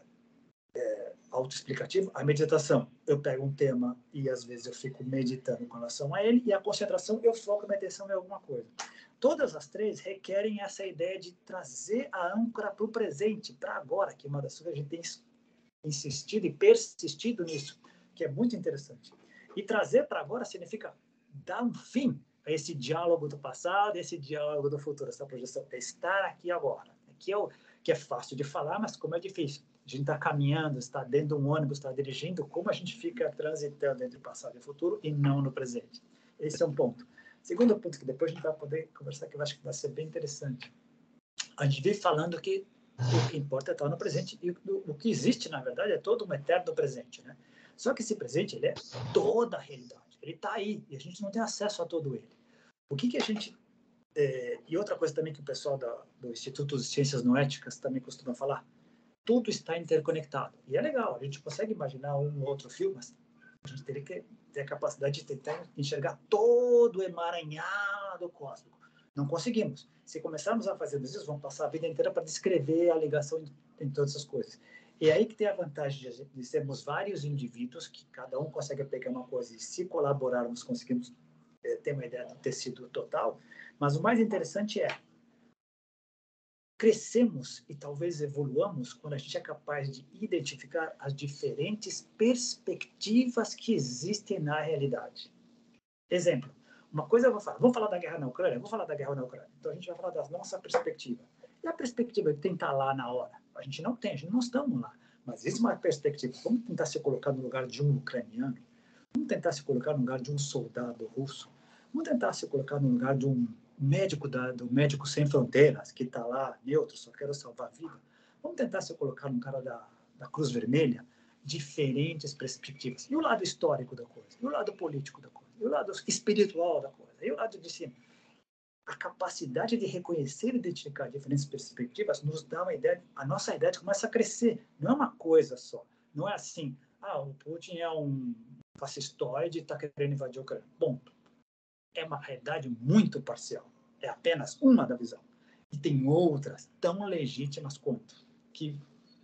é autoexplicativo. A meditação, eu pego um tema e às vezes eu fico meditando com relação a ele, e a concentração, eu foco minha atenção em alguma coisa. Todas as três requerem essa ideia de trazer a âncora para o presente, para agora, que é uma das coisas que a gente tem insistido e persistido nisso, que é muito interessante. E trazer para agora significa dar um fim a esse diálogo do passado, esse diálogo do futuro, essa projeção. É estar aqui agora. Aqui é o que é fácil de falar, mas como é difícil. A gente está caminhando, está dentro de um ônibus, está dirigindo, como a gente fica transitando entre o passado e o futuro e não no presente. Esse é um ponto. Segundo ponto, que depois a gente vai poder conversar, que eu acho que vai ser bem interessante. A gente vive falando que o que importa é estar no presente, e o, o que existe, na verdade, é todo um eterno presente, né? Só que esse presente, ele é toda a realidade. Ele está aí, e a gente não tem acesso a todo ele. O que que a gente... É, e outra coisa também que o pessoal da, do Instituto de Ciências Noéticas também costuma falar, tudo está interconectado. E é legal, a gente consegue imaginar um ou outro filme, mas a gente teria que ter a capacidade de tentar enxergar todo o emaranhado cósmico. Não conseguimos. Se começarmos a fazer isso, vamos passar a vida inteira para descrever a ligação em, em todas essas coisas. E é aí que tem a vantagem de, de sermos vários indivíduos, que cada um consegue pegar uma coisa e, se colaborarmos, conseguimos é, ter uma ideia do tecido total. Mas o mais interessante é, crescemos e talvez evoluamos quando a gente é capaz de identificar as diferentes perspectivas que existem na realidade. Exemplo. Uma coisa eu vou falar, vamos falar da guerra na Ucrânia? Vou falar da guerra na Ucrânia. Então a gente vai falar da nossa perspectiva. E a perspectiva de quem está lá na hora? A gente não tem, a gente não estamos lá. Mas existe uma perspectiva. Vamos tentar se colocar no lugar de um ucraniano. Vamos tentar se colocar no lugar de um soldado russo. Vamos tentar se colocar no lugar de um médico da, do Médico Sem Fronteiras, que está lá, neutro, só quero salvar a vida. Vamos tentar se colocar no cara da, da Cruz Vermelha, diferentes perspectivas. E o lado histórico da coisa, e o lado político da coisa, e o lado espiritual da coisa, e o lado de cima. A capacidade de reconhecer e identificar diferentes perspectivas nos dá uma ideia, a nossa ideia começa a crescer. Não é uma coisa só. Não é assim, ah, o Putin é um fascistoide e está querendo invadir a Ucrânia. Ponto. É uma realidade muito parcial. É apenas uma da visão. E tem outras tão legítimas quanto, que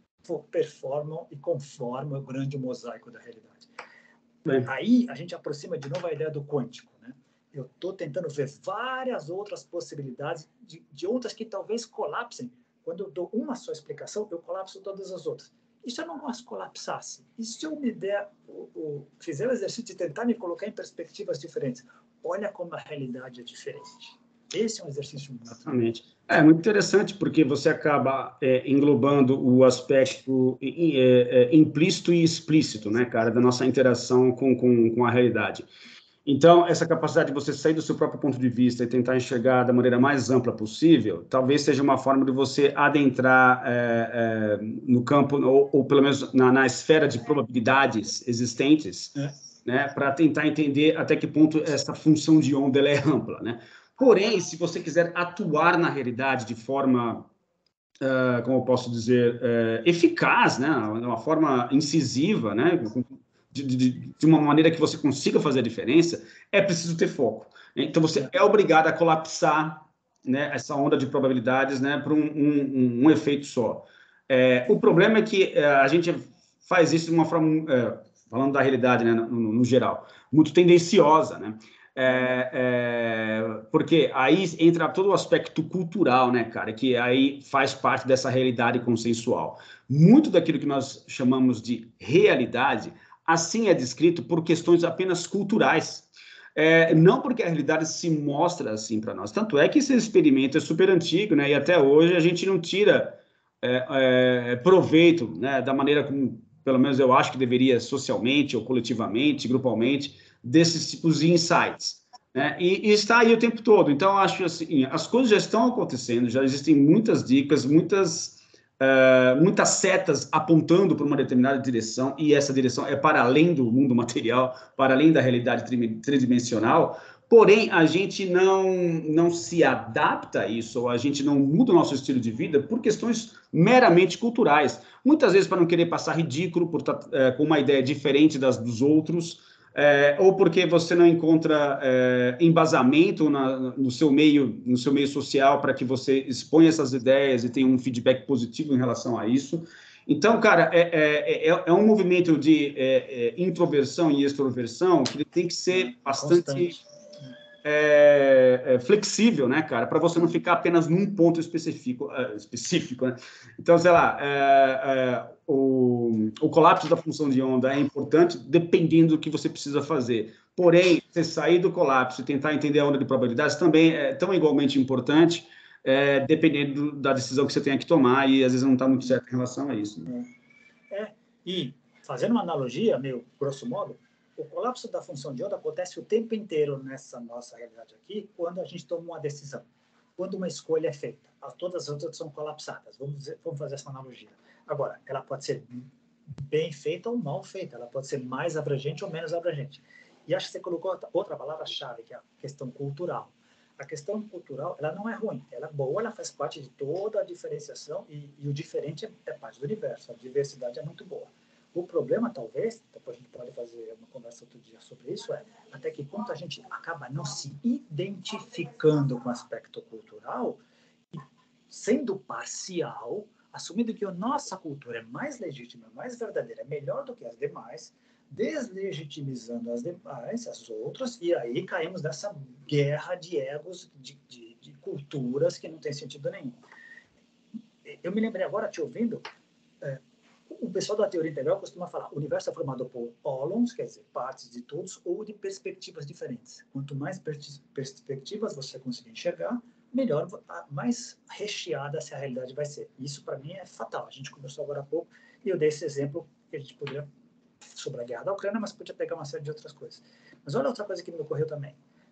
performam e conformam o grande mosaico da realidade. Bem. Aí a gente aproxima de novo a ideia do quântico, né? Eu estou tentando ver várias outras possibilidades de, de outras que talvez colapsem. Quando eu dou uma só explicação, eu colapso todas as outras. E se eu não as colapsasse? E se eu me der, o, o, fizer o exercício de tentar me colocar em perspectivas diferentes? Olha como a realidade é diferente. Esse é um exercício muito... Exatamente. É muito interessante, porque você acaba é, englobando o aspecto é, é, implícito e explícito, né, cara, da nossa interação com, com, com a realidade. Então, essa capacidade de você sair do seu próprio ponto de vista e tentar enxergar da maneira mais ampla possível, talvez seja uma forma de você adentrar é, é, no campo, ou, ou pelo menos na, na esfera de probabilidades existentes, é. né, para tentar entender até que ponto essa função de onda ela é ampla, né? Porém, se você quiser atuar na realidade de forma, uh, como eu posso dizer, uh, eficaz, né, de uma forma incisiva, né, de, de, de uma maneira que você consiga fazer a diferença, é preciso ter foco. Então, você é obrigado a colapsar, né, essa onda de probabilidades, né, para um, um, um efeito só. É, o problema é que uh, a gente faz isso de uma forma, uh, falando da realidade, né, no, no geral, muito tendenciosa, né? É, é, porque aí entra todo o aspecto cultural, né, cara, que aí faz parte dessa realidade consensual. Muito daquilo que nós chamamos de realidade, assim é descrito por questões apenas culturais. É, não porque a realidade se mostra assim para nós. Tanto é que esse experimento é super antigo, né, e até hoje a gente não tira é, é, proveito, né, da maneira como, pelo menos eu acho que deveria, socialmente ou coletivamente, grupalmente, desses tipos de insights, né? E, e está aí o tempo todo. Então, acho assim, as coisas já estão acontecendo, já existem muitas dicas, muitas, uh, muitas setas apontando para uma determinada direção, e essa direção é para além do mundo material, para além da realidade tridimensional. Porém, a gente não, não se adapta a isso, ou a gente não muda o nosso estilo de vida por questões meramente culturais. Muitas vezes para não querer passar ridículo, por estar é, com uma ideia diferente das dos outros, é, ou porque você não encontra é, embasamento na, no, seu meio, no seu meio social para que você exponha essas ideias e tenha um feedback positivo em relação a isso. Então, cara, é, é, é um movimento de é, é, introversão e extroversão que tem que ser bastante é, é, flexível, né, cara, para você não ficar apenas num ponto específico, é, específico, né? Então, sei lá, é, é, o, o colapso da função de onda é importante dependendo do que você precisa fazer. Porém, você sair do colapso e tentar entender a onda de probabilidades também é tão igualmente importante, é, dependendo da decisão que você tenha que tomar, e às vezes não está muito certo em relação a isso. Né? É, e fazendo uma analogia, meio grosso modo, o colapso da função de onda acontece o tempo inteiro nessa nossa realidade aqui, quando a gente toma uma decisão, quando uma escolha é feita. Todas as outras são colapsadas. Vamos, dizer, vamos fazer essa analogia. Agora, ela pode ser bem feita ou mal feita, ela pode ser mais abrangente ou menos abrangente. E acho que você colocou outra palavra-chave, que é a questão cultural. A questão cultural, ela não é ruim, ela é boa, ela faz parte de toda a diferenciação, e, e o diferente é, é parte do universo, a diversidade é muito boa. O problema, talvez, depois a gente pode fazer uma conversa outro dia sobre isso, é até que ponto a gente acaba não se identificando com o aspecto cultural e sendo parcial, assumindo que a nossa cultura é mais legítima, mais verdadeira, é melhor do que as demais, deslegitimizando as demais, as outras, e aí caímos nessa guerra de egos, de, de, de culturas que não tem sentido nenhum. Eu me lembrei agora, te ouvindo, é, o pessoal da teoria integral costuma falar, o universo é formado por ólons, quer dizer, partes de todos, ou de perspectivas diferentes. Quanto mais pers perspectivas você conseguir enxergar, melhor, mais recheada essa realidade vai ser. Isso, para mim, é fatal. A gente conversou agora há pouco, e eu dei esse exemplo que a gente poderia sobre a guerra da Ucrânia, mas podia pegar uma série de outras coisas. Mas olha outra coisa que me ocorreu também.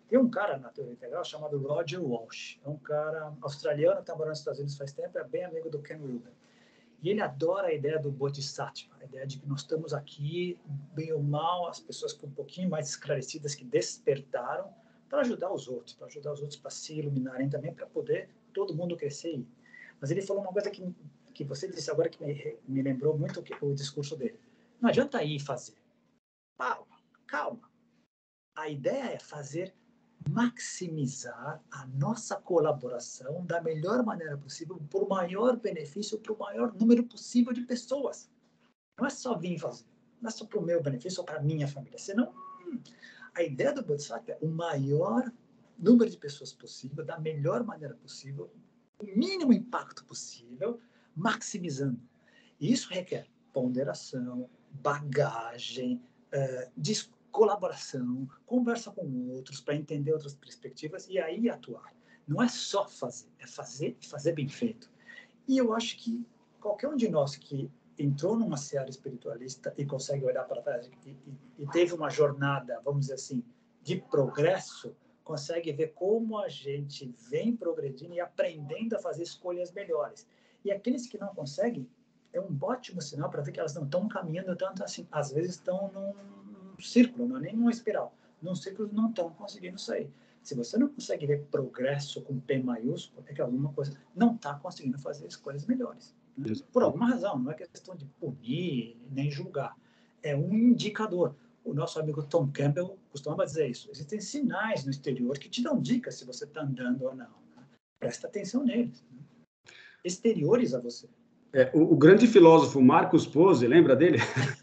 Tem um cara na teoria integral chamado Roger Walsh. É um cara australiano que está morando nos Estados Unidos faz tempo, é bem amigo do Ken Wilber. E ele adora a ideia do Bodhisattva, a ideia de que nós estamos aqui, bem ou mal, as pessoas com um pouquinho mais esclarecidas que despertaram para ajudar os outros, para ajudar os outros para se iluminarem também, para poder todo mundo crescer. Mas ele falou uma coisa que, que você disse agora que me, me lembrou muito que, o discurso dele. Não adianta ir fazer. Calma, calma. A ideia é fazer, maximizar a nossa colaboração da melhor maneira possível, por o maior benefício, para o maior número possível de pessoas. Não é só vir fazer, não é só para o meu benefício ou para a minha família. Senão, hum, a ideia do Bodhisattva é o maior número de pessoas possível, da melhor maneira possível, o mínimo impacto possível, maximizando. E isso requer ponderação, bagagem, uh, discussão, colaboração, conversa com outros para entender outras perspectivas e aí atuar. Não é só fazer, é fazer e fazer bem feito. E eu acho que qualquer um de nós que entrou numa seara espiritualista e consegue olhar para trás e, e, e teve uma jornada, vamos dizer assim, de progresso, consegue ver como a gente vem progredindo e aprendendo a fazer escolhas melhores. E aqueles que não conseguem, é um ótimo sinal para ver que elas não estão caminhando tanto assim. Às vezes estão num círculo, não é nem numa espiral. Num círculo não estão conseguindo sair. Se você não consegue ver progresso com P maiúsculo, é que alguma coisa não está conseguindo fazer escolhas melhores. Né? Por alguma razão, não é questão de punir nem julgar. É um indicador. O nosso amigo Tom Campbell costumava dizer isso. Existem sinais no exterior que te dão dicas se você está andando ou não. Né? Presta atenção neles. Né? Exteriores a você. É, o, o grande filósofo Marcos Pose, lembra dele?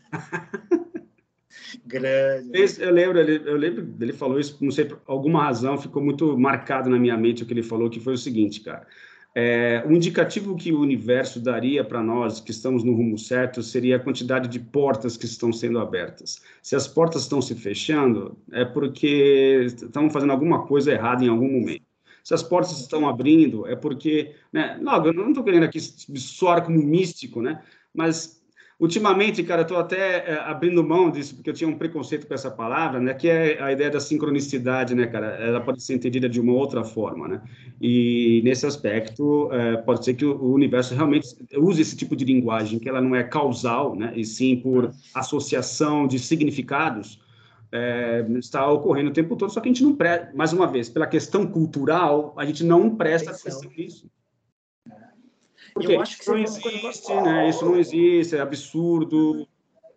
Grande. Esse, eu lembro, ele, eu lembro dele falou isso, não sei, por alguma razão, ficou muito marcado na minha mente o que ele falou, que foi o seguinte, cara. É, o indicativo que o universo daria para nós, que estamos no rumo certo, seria a quantidade de portas que estão sendo abertas. Se as portas estão se fechando, é porque estão fazendo alguma coisa errada em algum momento. Se as portas estão abrindo, é porque... Né, não, eu não estou querendo aqui soar como místico, né? Mas... Ultimamente, cara, eu estou até é, abrindo mão disso, porque eu tinha um preconceito com essa palavra, né, que é a ideia da sincronicidade, né, cara? Ela pode ser entendida de uma outra forma, né? E, nesse aspecto, é, pode ser que o, o universo realmente use esse tipo de linguagem, que ela não é causal, né, e sim por associação de significados, é, está ocorrendo o tempo todo, só que a gente não presta, mais uma vez, pela questão cultural, a gente não presta atenção nisso. Porque eu acho que isso não existe, agora... né? Isso não existe, é absurdo.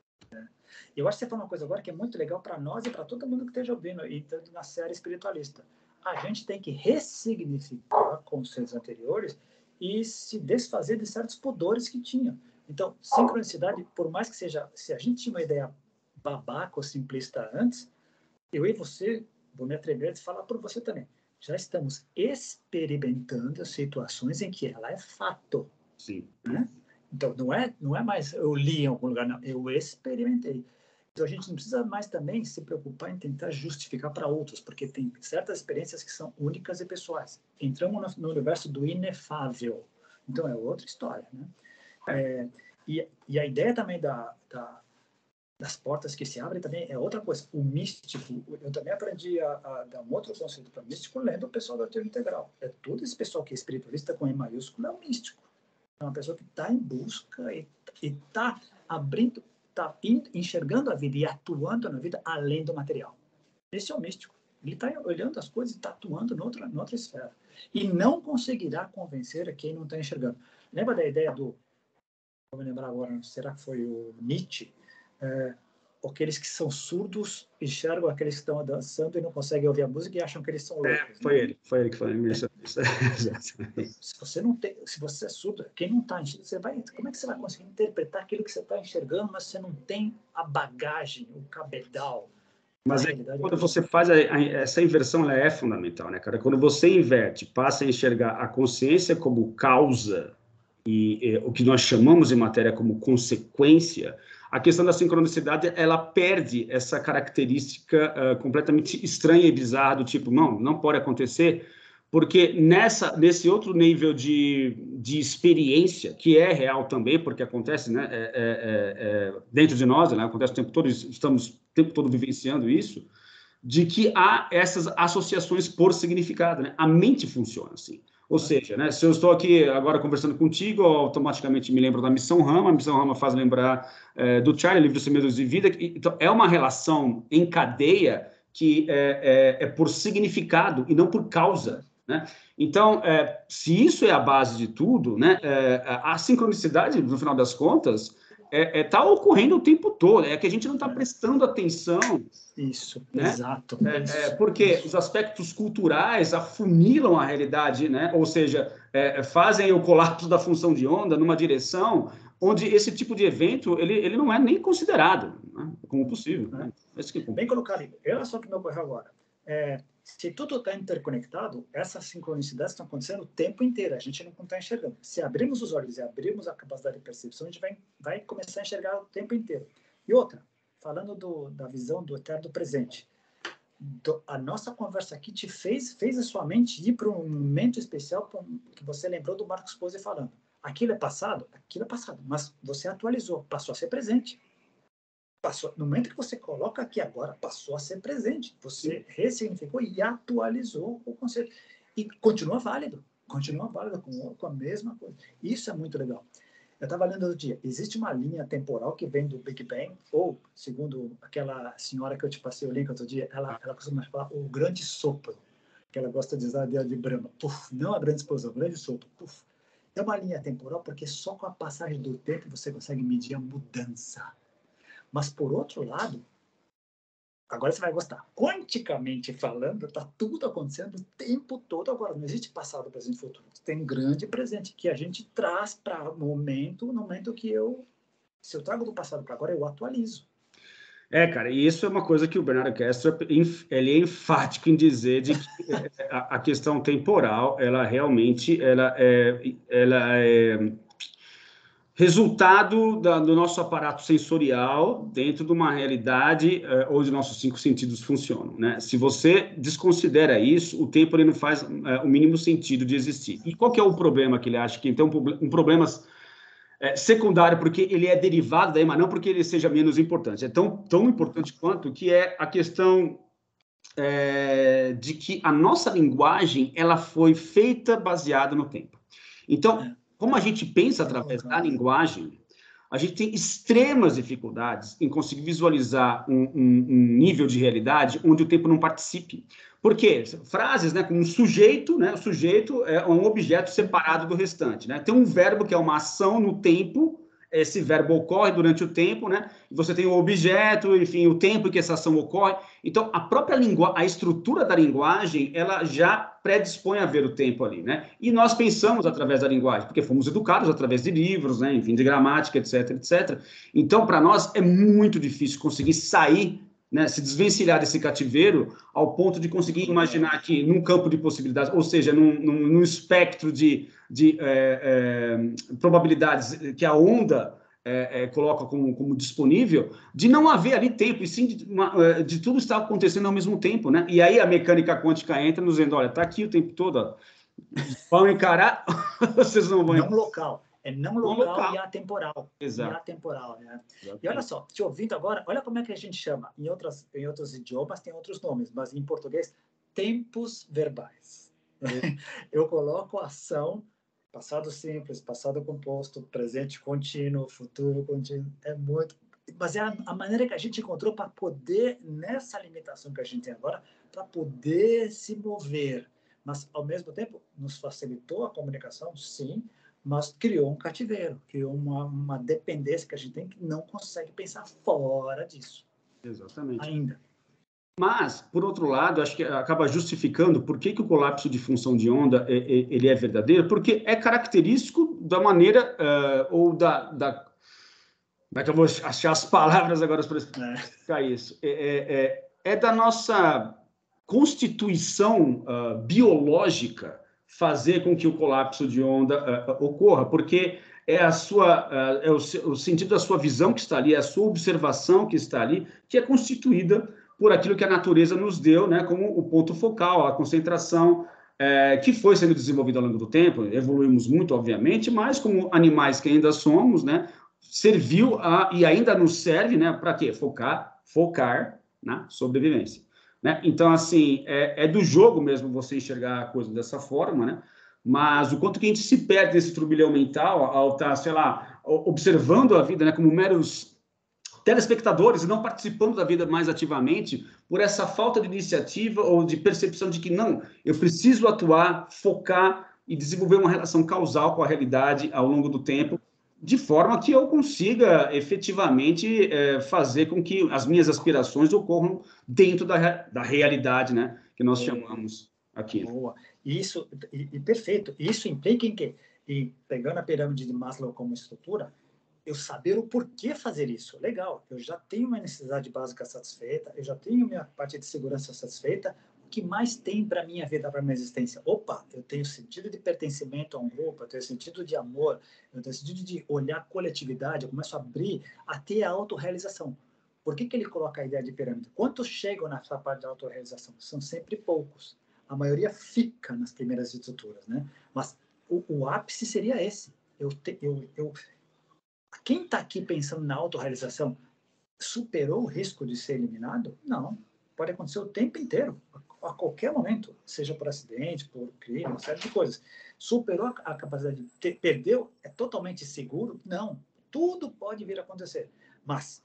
Eu acho que você falou uma coisa agora que é muito legal para nós e para todo mundo que esteja ouvindo e tanto na série espiritualista. A gente tem que ressignificar conceitos anteriores e se desfazer de certos pudores que tinha. Então, sincronicidade, por mais que seja, se a gente tinha uma ideia babaca ou simplista antes, eu e você, vou me atrever a falar por você também. Já estamos experimentando situações em que ela é fato. Sim. Né? Então, não é, não é mais eu li em algum lugar, não. Eu experimentei. Então, a gente não precisa mais também se preocupar em tentar justificar para outros, porque tem certas experiências que são únicas e pessoais. Entramos no, no universo do inefável. Então, é outra história. Né? É, e, e a ideia também da... da das portas que se abrem também é outra coisa. O místico, eu também aprendi a, a dar um outro conceito para místico lendo o pessoal da teoria integral. É todo esse pessoal que é espiritualista com E maiúsculo é um místico. É uma pessoa que está em busca e está abrindo, está enxergando a vida e atuando na vida além do material. Esse é o místico. Ele está olhando as coisas e está atuando noutra, noutra esfera. E não conseguirá convencer a quem não está enxergando. Lembra da ideia do... Vou me lembrar agora, será que foi o Nietzsche? É, aqueles que são surdos enxergam aqueles que estão dançando e não conseguem ouvir a música e acham que eles são loucos. É, foi né? ele, foi ele que falou isso. É. Se você não tem, se você é surdo, quem não está enxergando, você vai, como é que você vai conseguir interpretar aquilo que você está enxergando, mas você não tem a bagagem, o cabedal? Mas é, quando você faz a, a, essa inversão, ela é fundamental, né, cara? Quando você inverte, passa a enxergar a consciência como causa e, e o que nós chamamos de matéria como consequência, a questão da sincronicidade, ela perde essa característica uh, completamente estranha e bizarra do tipo, não, não pode acontecer, porque nessa, nesse outro nível de, de experiência, que é real também, porque acontece, né, é, é, é, dentro de nós, né, acontece o tempo todo, estamos o tempo todo vivenciando isso, de que há essas associações por significado, né? A mente funciona assim. Ou seja, né, se eu estou aqui agora conversando contigo, eu automaticamente me lembro da Missão Rama, a Missão Rama faz lembrar é, do Charlie, Livro dos Semeiros de Vida. Então, é uma relação em cadeia que é, é, é por significado e não por causa, né? Então, é, se isso é a base de tudo, né, é, a sincronicidade, no final das contas, está é, é, tá ocorrendo o tempo todo, é que a gente não está prestando atenção. Isso, né? exato. É, isso, é, porque isso. os aspectos culturais afunilam a realidade, né? Ou seja, é, fazem o colapso da função de onda numa direção onde esse tipo de evento ele, ele não é nem considerado, né, como possível. É. Né? Que... Bem colocado. Olha só o que me ocorreu agora. É, se tudo está interconectado, essas sincronicidades estão acontecendo o tempo inteiro, a gente não está enxergando. Se abrirmos os olhos e abrirmos a capacidade de percepção, a gente vai, vai começar a enxergar o tempo inteiro. E outra, falando do, da visão do eterno presente, do, a nossa conversa aqui te fez, fez a sua mente ir para um momento especial que você lembrou do Marcos Pose falando. Aquilo é passado? Aquilo é passado, mas você atualizou, passou a ser presente. Passou, no momento que você coloca aqui agora, passou a ser presente. Você ressignificou e atualizou o conceito. E continua válido. Continua válido com, com a mesma coisa. Isso é muito legal. Eu estava lendo outro dia. Existe uma linha temporal que vem do Big Bang, ou, segundo aquela senhora que eu te passei o link outro dia, ela, ela costuma falar o grande sopro, que ela gosta de usar a de Brahma. Puf, não a grande explosão, o grande sopro. Puf. É uma linha temporal porque só com a passagem do tempo você consegue medir a mudança. Mas, por outro lado, agora você vai gostar. Quanticamente falando, está tudo acontecendo o tempo todo agora. Não existe passado, presente e futuro. Tem um grande presente que a gente traz para o momento, no momento que eu... Se eu trago do passado para agora, eu atualizo. É, cara, e isso é uma coisa que o Bernardo Kastrup, ele é enfático em dizer de que a, a questão temporal, ela realmente, ela é... Ela é resultado da, do nosso aparato sensorial dentro de uma realidade uh, onde nossos cinco sentidos funcionam, né? Se você desconsidera isso, o tempo ele não faz uh, o mínimo sentido de existir. E qual que é o problema que ele acha que tem um, um problema uh, secundário, porque ele é derivado daí, mas não porque ele seja menos importante. É tão, tão importante quanto que é a questão uh, de que a nossa linguagem ela foi feita baseada no tempo. Então, como a gente pensa através da linguagem, a gente tem extremas dificuldades em conseguir visualizar um, um, um nível de realidade onde o tempo não participe. Por quê? Frases, né, como um sujeito, né, o sujeito é um objeto separado do restante, né? Tem um verbo que é uma ação no tempo, esse verbo ocorre durante o tempo, né? Você tem o objeto, enfim, o tempo em que essa ação ocorre. Então, a própria língua, a estrutura da linguagem, ela já predispõe a ver o tempo ali, né? E nós pensamos através da linguagem, porque fomos educados através de livros, né? Enfim, de gramática, etc, etcétera. Então, para nós, é muito difícil conseguir sair, né? Se desvencilhar desse cativeiro ao ponto de conseguir imaginar que num campo de possibilidades, ou seja, num, num, num espectro de, de é, é, probabilidades que a onda é, é, coloca como, como disponível, de não haver ali tempo, e sim de, uma, de tudo estar acontecendo ao mesmo tempo, né? E aí a mecânica quântica entra nos dizendo, olha, está aqui o tempo todo, ó. Vão encarar, vocês não vão encarar. Não local. É não local, local. E atemporal. Exato. E atemporal, né? Exatamente. E olha só, te ouvindo agora, olha como é que a gente chama. Em, outras, em outros idiomas tem outros nomes, mas em português, tempos verbais. É. Eu coloco ação, passado simples, passado composto, presente contínuo, futuro contínuo. É muito... Mas é a, a maneira que a gente encontrou para poder, nessa limitação que a gente tem agora, para poder se mover. Mas, ao mesmo tempo, nos facilitou a comunicação, sim, mas criou um cativeiro, criou uma, uma dependência que a gente tem que não consegue pensar fora disso. Exatamente. Ainda. Mas, por outro lado, acho que acaba justificando por que, que o colapso de função de onda é, é, ele é verdadeiro, porque é característico da maneira, uh, ou da, da... Como é que eu vou achar as palavras agora para explicar é. isso? É, é, é da nossa constituição uh, biológica fazer com que o colapso de onda uh, ocorra, porque é a sua uh, é o, o sentido da sua visão que está ali, é a sua observação que está ali, que é constituída por aquilo que a natureza nos deu, né, como o ponto focal, a concentração, é, que foi sendo desenvolvida ao longo do tempo. Evoluímos muito, obviamente, mas como animais que ainda somos, né, serviu a, e ainda nos serve, né, para quê? Focar, focar na sobrevivência. né? Então, assim, é, é do jogo mesmo você enxergar a coisa dessa forma, né? Mas o quanto que a gente se perde nesse turbilhão mental ao estar, sei lá, observando a vida, né, como meros telespectadores e não participando da vida mais ativamente por essa falta de iniciativa ou de percepção de que não, eu preciso atuar, focar e desenvolver uma relação causal com a realidade ao longo do tempo, de forma que eu consiga efetivamente é, fazer com que as minhas aspirações ocorram dentro da, da realidade, né, que nós chamamos aqui. Boa. Isso, e, e perfeito. Isso implica em quê? E pegando a pirâmide de Maslow como estrutura, eu saber o porquê fazer isso. Legal, eu já tenho uma necessidade básica satisfeita, eu já tenho minha parte de segurança satisfeita, o que mais tem para minha vida, para minha existência? Opa, eu tenho sentido de pertencimento a um grupo, eu tenho sentido de amor, eu tenho sentido de olhar a coletividade, eu começo a abrir até a autorrealização. Por que que ele coloca a ideia de pirâmide? Quantos chegam nessa parte da autorrealização? São sempre poucos. A maioria fica nas primeiras estruturas, né? Mas o, o ápice seria esse. Eu, te, eu, eu Quem está aqui pensando na autorrealização superou o risco de ser eliminado? Não. Pode acontecer o tempo inteiro, a qualquer momento, seja por acidente, por crime, uma série de coisas. Superou a capacidade de ter, perdeu? É totalmente seguro? Não. Tudo pode vir a acontecer. Mas,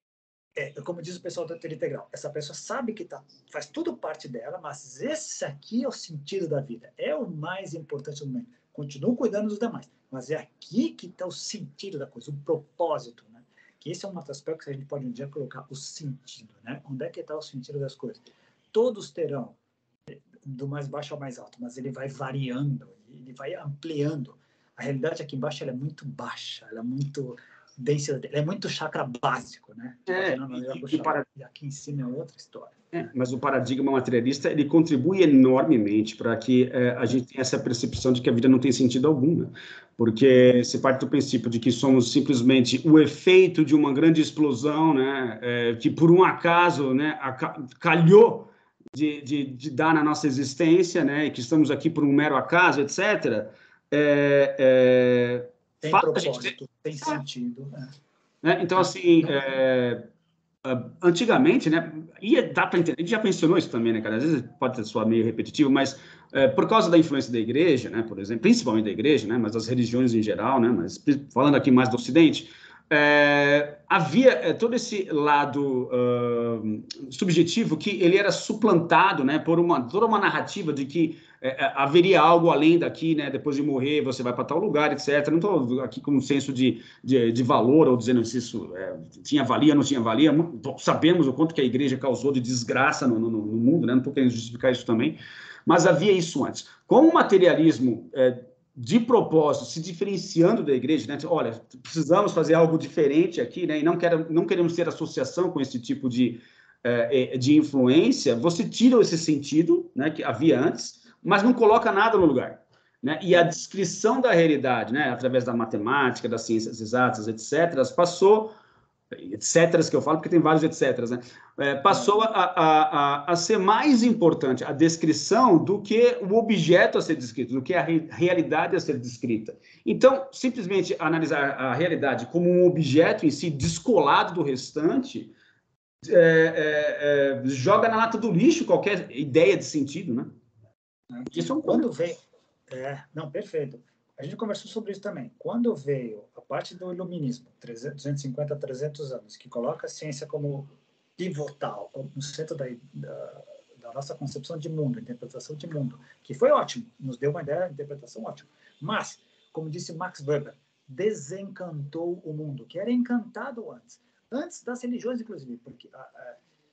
é, como diz o pessoal da teoria integral, essa pessoa sabe que tá, faz tudo parte dela, mas esse aqui é o sentido da vida. É o mais importante no momento. Continuo cuidando dos demais, mas é aqui que está o sentido da coisa, o propósito, né? Que esse é um outro aspecto que a gente pode um dia colocar, o sentido, né? Onde é que está o sentido das coisas? Todos terão, do mais baixo ao mais alto, mas ele vai variando, ele vai ampliando. A realidade aqui embaixo ela é muito baixa, ela é muito densa, ela é muito chakra básico, né? É, e, e, para... e aqui em cima é outra história. É, mas o paradigma materialista ele contribui enormemente para que é, a gente tenha essa percepção de que a vida não tem sentido algum, né? Porque se parte do princípio de que somos simplesmente o efeito de uma grande explosão, né? É, que por um acaso, né, calhou de, de, de dar na nossa existência, né? E que estamos aqui por um mero acaso, etcétera. É, é, tem propósito, gente... tem sentido. É. Né? Então, assim, é... antigamente, né, e dá para entender, a gente já mencionou isso também, né, cara, às vezes pode soar meio repetitivo, mas é, por causa da influência da igreja, né, por exemplo, principalmente da igreja, né, mas das religiões em geral, né, mas falando aqui mais do Ocidente, é, havia é, todo esse lado uh, subjetivo que ele era suplantado, né, por uma, toda uma narrativa de que é, haveria algo além daqui, né, depois de morrer você vai para tal lugar, etcétera. Não estou aqui com um senso de, de, de valor ou dizendo se isso é, tinha valia ou não tinha valia. Sabemos o quanto que a igreja causou de desgraça no, no, no mundo, né, não estou querendo justificar isso também, mas havia isso antes. Com o materialismo é, de propósito, se diferenciando da igreja, né? Olha, precisamos fazer algo diferente aqui, né? E não, quero, não queremos ter associação com esse tipo de, de influência. Você tira esse sentido, né, que havia antes, mas não coloca nada no lugar, né? E a descrição da realidade, né, através da matemática, das ciências exatas, etcétera, passou, etcétera, que eu falo porque tem vários etcétera, né? É, passou a, a, a, a ser mais importante a descrição do que o objeto a ser descrito, do que a re, realidade a ser descrita. Então, simplesmente analisar a realidade como um objeto em si, descolado do restante, é, é, é, joga na lata do lixo qualquer ideia de sentido, né? Isso é um Quando veio... É, não, perfeito. A gente conversou sobre isso também. Quando veio a parte do iluminismo, duzentos e cinquenta a trezentos anos, que coloca a ciência como pivotal, no centro da, da, da nossa concepção de mundo, interpretação de mundo, que foi ótimo, nos deu uma ideia de interpretação ótima. Mas, como disse Max Weber, desencantou o mundo, que era encantado antes. Antes das religiões, inclusive, porque... A, a,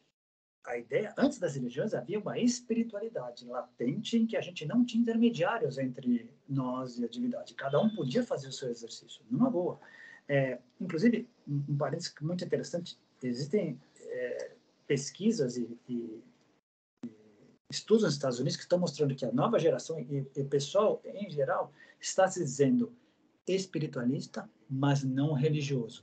A ideia, antes das religiões, havia uma espiritualidade latente em que a gente não tinha intermediários entre nós e a divindade. Cada um podia fazer o seu exercício, numa boa. É, inclusive, um, um parênteses muito interessante, existem é, pesquisas e, e, e estudos nos Estados Unidos que estão mostrando que a nova geração e, e o pessoal, em geral, está se dizendo espiritualista, mas não religioso.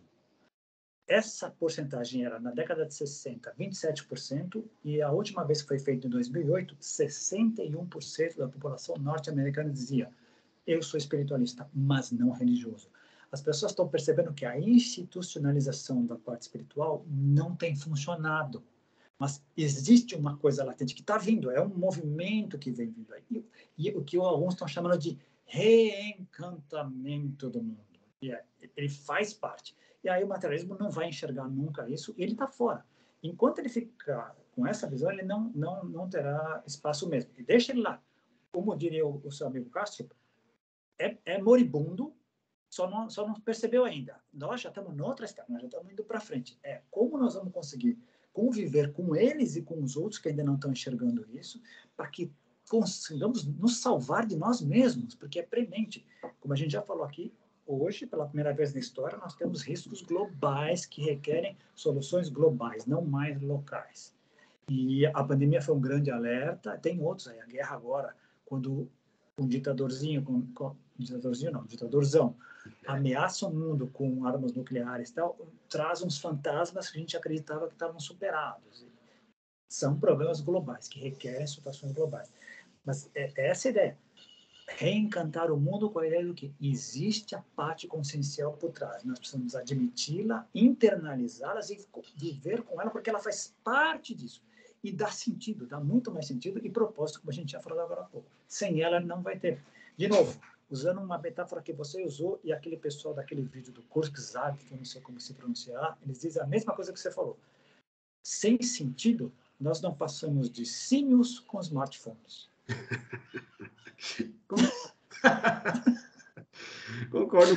Essa porcentagem era, na década de sessenta, vinte e sete por cento, e a última vez que foi feito, em dois mil e oito, sessenta e um por cento da população norte-americana dizia: eu sou espiritualista, mas não religioso. As pessoas estão percebendo que a institucionalização da parte espiritual não tem funcionado, mas existe uma coisa latente que está vindo, é um movimento que vem vindo aí. E, e o que alguns estão chamando de reencantamento do mundo. E é, ele faz parte. E aí o materialismo não vai enxergar nunca isso, e ele está fora. Enquanto ele ficar com essa visão, ele não, não, não terá espaço mesmo. E deixa ele lá. Como diria o, o seu amigo Castro, é, é moribundo, só não, só não percebeu ainda. Nós já estamos noutra escala, nós já estamos indo para frente. É como nós vamos conseguir conviver com eles e com os outros que ainda não estão enxergando isso, para que consigamos nos salvar de nós mesmos, porque é premente. Como a gente já falou aqui, hoje, pela primeira vez na história, nós temos riscos globais que requerem soluções globais, não mais locais. E a pandemia foi um grande alerta, tem outros aí, a guerra agora, quando um ditadorzinho, com, com, um ditadorzinho não, um ditadorzão, ameaça o mundo com armas nucleares e tal, traz uns fantasmas que a gente acreditava que estavam superados. São problemas globais, que requerem situações globais. Mas é, é essa a ideia. Reencantar o mundo com a ideia do que existe a parte consciencial por trás. Nós precisamos admiti-la, internalizá-la e viver com ela, porque ela faz parte disso. E dá sentido, dá muito mais sentido e propósito, como a gente já falou agora há pouco. Sem ela, não vai ter. De novo, usando uma metáfora que você usou e aquele pessoal daquele vídeo do Kurzgesagt, que eu não sei como se pronunciar, eles dizem a mesma coisa que você falou. Sem sentido, nós não passamos de símios com smartphones. Concordo.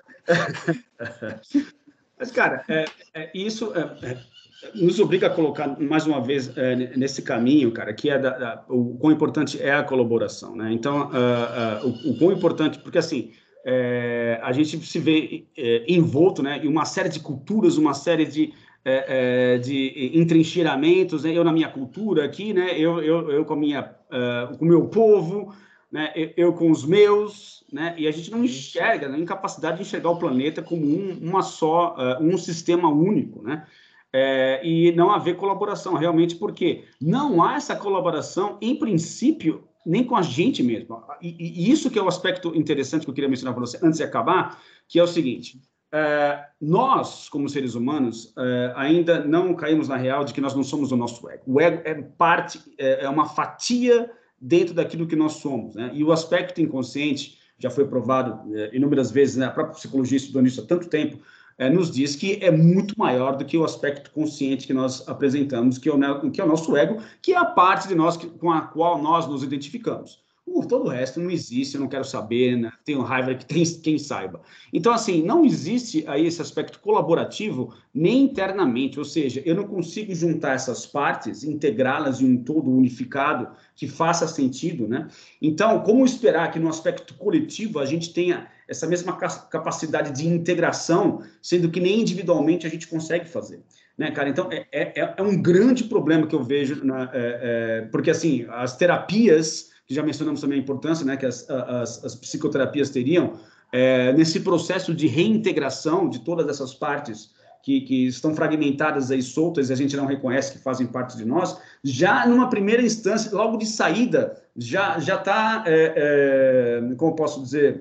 Mas, cara, é, é, isso é, é, nos obriga a colocar, mais uma vez, é, nesse caminho, cara, que é da, da, o quão importante é a colaboração, né? Então, uh, uh, o, o quão importante, porque, assim, é, a gente se vê é, envolto, né, em uma série de culturas, uma série de, é, é, de entrincheiramentos, né? Eu na minha cultura aqui, né? Eu, eu, eu com a minha, uh, com o meu povo, né? Eu, eu com os meus, né? E a gente não enxerga, né? Incapacidade de enxergar o planeta como um, uma só, uh, um sistema único, né? É, e não haver colaboração, realmente, porque não há essa colaboração, em princípio, nem com a gente mesmo. E, e isso que é o aspecto interessante que eu queria mencionar para você, antes de acabar, que é o seguinte, é, nós, como seres humanos, é, ainda não caímos na real de que nós não somos o nosso ego. O ego é parte, é, é uma fatia dentro daquilo que nós somos, né? E o aspecto inconsciente, já foi provado é, inúmeras vezes, né? A própria psicologia estudando isso há tanto tempo, é, nos diz que é muito maior do que o aspecto consciente que nós apresentamos, que é o, que é o nosso ego, que é a parte de nós que, com a qual nós nos identificamos. Uh, todo o resto não existe, eu não quero saber, né? Tenho raiva que tem quem saiba. Então, assim, não existe aí esse aspecto colaborativo nem internamente, ou seja, eu não consigo juntar essas partes, integrá-las em um todo unificado que faça sentido, né? Então, como esperar que no aspecto coletivo a gente tenha essa mesma capacidade de integração, sendo que nem individualmente a gente consegue fazer, né, cara? Então, é, é, é um grande problema que eu vejo, na, é, é, porque, assim, as terapias, que já mencionamos também a importância, né, que as, as, as psicoterapias teriam, é, nesse processo de reintegração de todas essas partes que, que estão fragmentadas aí, soltas, e a gente não reconhece que fazem parte de nós, já numa primeira instância, logo de saída, já já está, é, é, como eu posso dizer,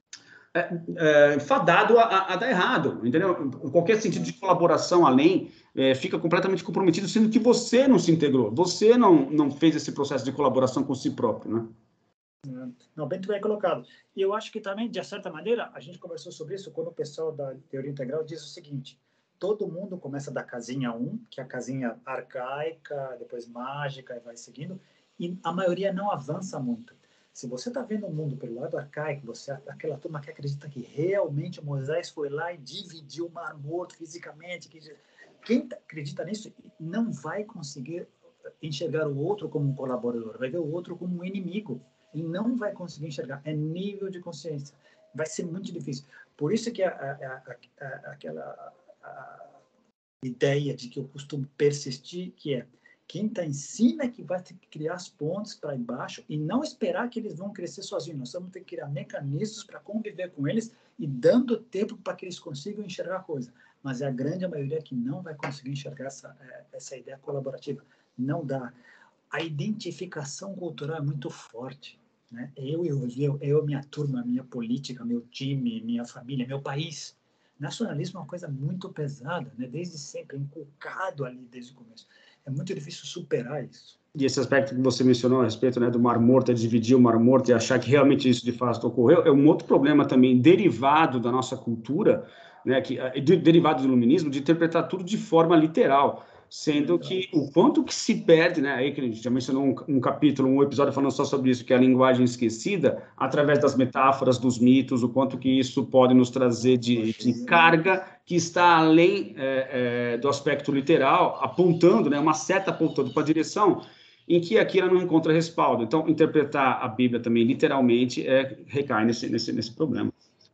é, é, fadado a, a dar errado, entendeu? Qualquer sentido de colaboração além é, fica completamente comprometido, sendo que você não se integrou, você não, não fez esse processo de colaboração com si próprio, né? Não, bem bem colocado. E eu acho que também, de certa maneira, a gente conversou sobre isso quando o pessoal da teoria integral diz o seguinte: todo mundo começa da casinha um, que é a casinha arcaica, depois mágica, e vai seguindo, e a maioria não avança muito. Se você está vendo o mundo pelo lado arcaico, você aquela turma que acredita que realmente Moisés foi lá e dividiu o Mar Morto fisicamente, que, quem acredita nisso não vai conseguir enxergar o outro como um colaborador, vai ver o outro como um inimigo. Ele não vai conseguir enxergar. É nível de consciência. Vai ser muito difícil. Por isso que a, a, a, a, aquela a ideia de que eu costumo persistir, que é quem está em cima é que vai ter que criar as pontes para embaixo e não esperar que eles vão crescer sozinhos. Nós vamos ter que criar mecanismos para conviver com eles e dando tempo para que eles consigam enxergar a coisa. Mas é a grande maioria que não vai conseguir enxergar essa, essa ideia colaborativa. Não dá. A identificação cultural é muito forte, né? Eu, eu, eu, eu, minha turma, minha política, meu time, minha família, meu país. Nacionalismo é uma coisa muito pesada, né? Desde sempre, inculcado ali desde o começo. é muito difícil superar isso. E esse aspecto que você mencionou a respeito, né, do Mar Morto, é dividir o Mar Morto e achar que realmente isso de fato ocorreu, é um outro problema também derivado da nossa cultura, né, que, de, derivado do iluminismo, de interpretar tudo de forma literal, sendo que o quanto que se perde, né, aí que a gente já mencionou um, um capítulo, um episódio falando só sobre isso, que é a linguagem esquecida, através das metáforas, dos mitos, o quanto que isso pode nos trazer de, de carga que está além é, é, do aspecto literal, apontando, né, uma seta apontando para a direção em que aqui ela não encontra respaldo. Então, interpretar a Bíblia também literalmente é, recai nesse, nesse, nesse problema.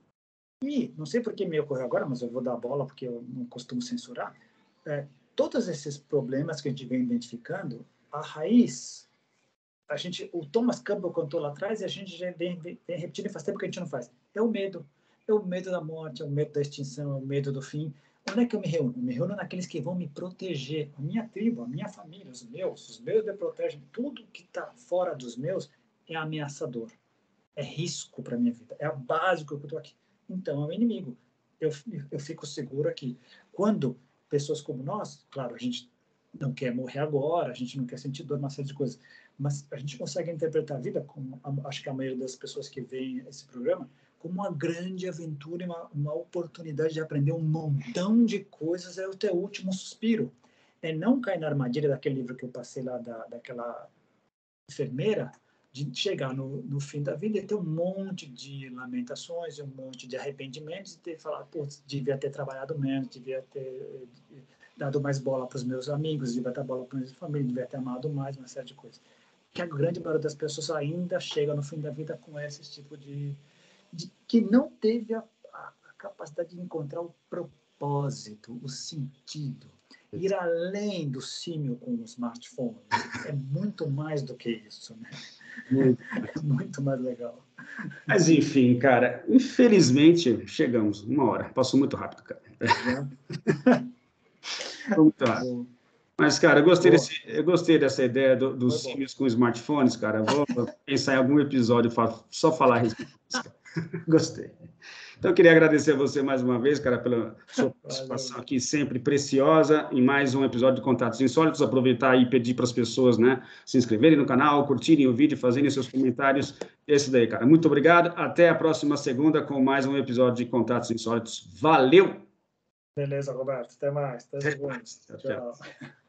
E, não sei por que me ocorreu agora, mas eu vou dar a bola porque eu não costumo censurar, é, todos esses problemas que a gente vem identificando, a raiz, a gente, o Thomas Campbell contou lá atrás e a gente já vem, vem, vem repetindo e faz tempo que a gente não faz. É o medo. É o medo da morte, é o medo da extinção, é o medo do fim. Onde é que eu me reúno? Eu me reúno naqueles que vão me proteger. A minha tribo, a minha família, os meus. Os meus me protegem. Tudo que está fora dos meus é ameaçador. É risco para a minha vida. É o básico que eu estou aqui. Então, é o inimigo. Eu, eu fico seguro aqui. Quando pessoas como nós, claro, a gente não quer morrer agora, a gente não quer sentir dor, uma série de coisas, mas a gente consegue interpretar a vida, como acho que a maioria das pessoas que veem esse programa, como uma grande aventura e uma, uma oportunidade de aprender um montão de coisas é o teu último suspiro. É não cair na armadilha daquele livro que eu passei lá, da, daquela enfermeira, de chegar no, no fim da vida e ter um monte de lamentações, um monte de arrependimentos e ter falado, pô, devia ter trabalhado menos, devia ter dado mais bola para os meus amigos, devia dar bola para a minha família, devia ter amado mais, uma série de coisas. Que a grande maioria das pessoas ainda chega no fim da vida com esse tipo de... de que não teve a, a, a capacidade de encontrar o propósito, o sentido, ir além do símil com o smartphone. É muito mais do que isso, né? Muito. É muito mais legal. Mas, enfim, cara, infelizmente, chegamos. Uma hora. Passou muito rápido, cara. Muito rápido. Mas, cara, eu gostei, desse, eu gostei dessa ideia do, dos símios com smartphones, cara. Vou pensar em algum episódio, só falar a respeito disso, cara. Gostei. Então, eu queria agradecer a você mais uma vez, cara, pela sua participação aqui, sempre preciosa, em mais um episódio de Contatos Insólitos. Aproveitar e pedir para as pessoas, né, se inscreverem no canal, curtirem o vídeo, fazerem seus comentários. Esse daí, cara. Muito obrigado. Até a próxima segunda com mais um episódio de Contatos Insólitos. Valeu! Beleza, Roberto. Até mais. Até Até mais. Tchau, tchau. Tchau.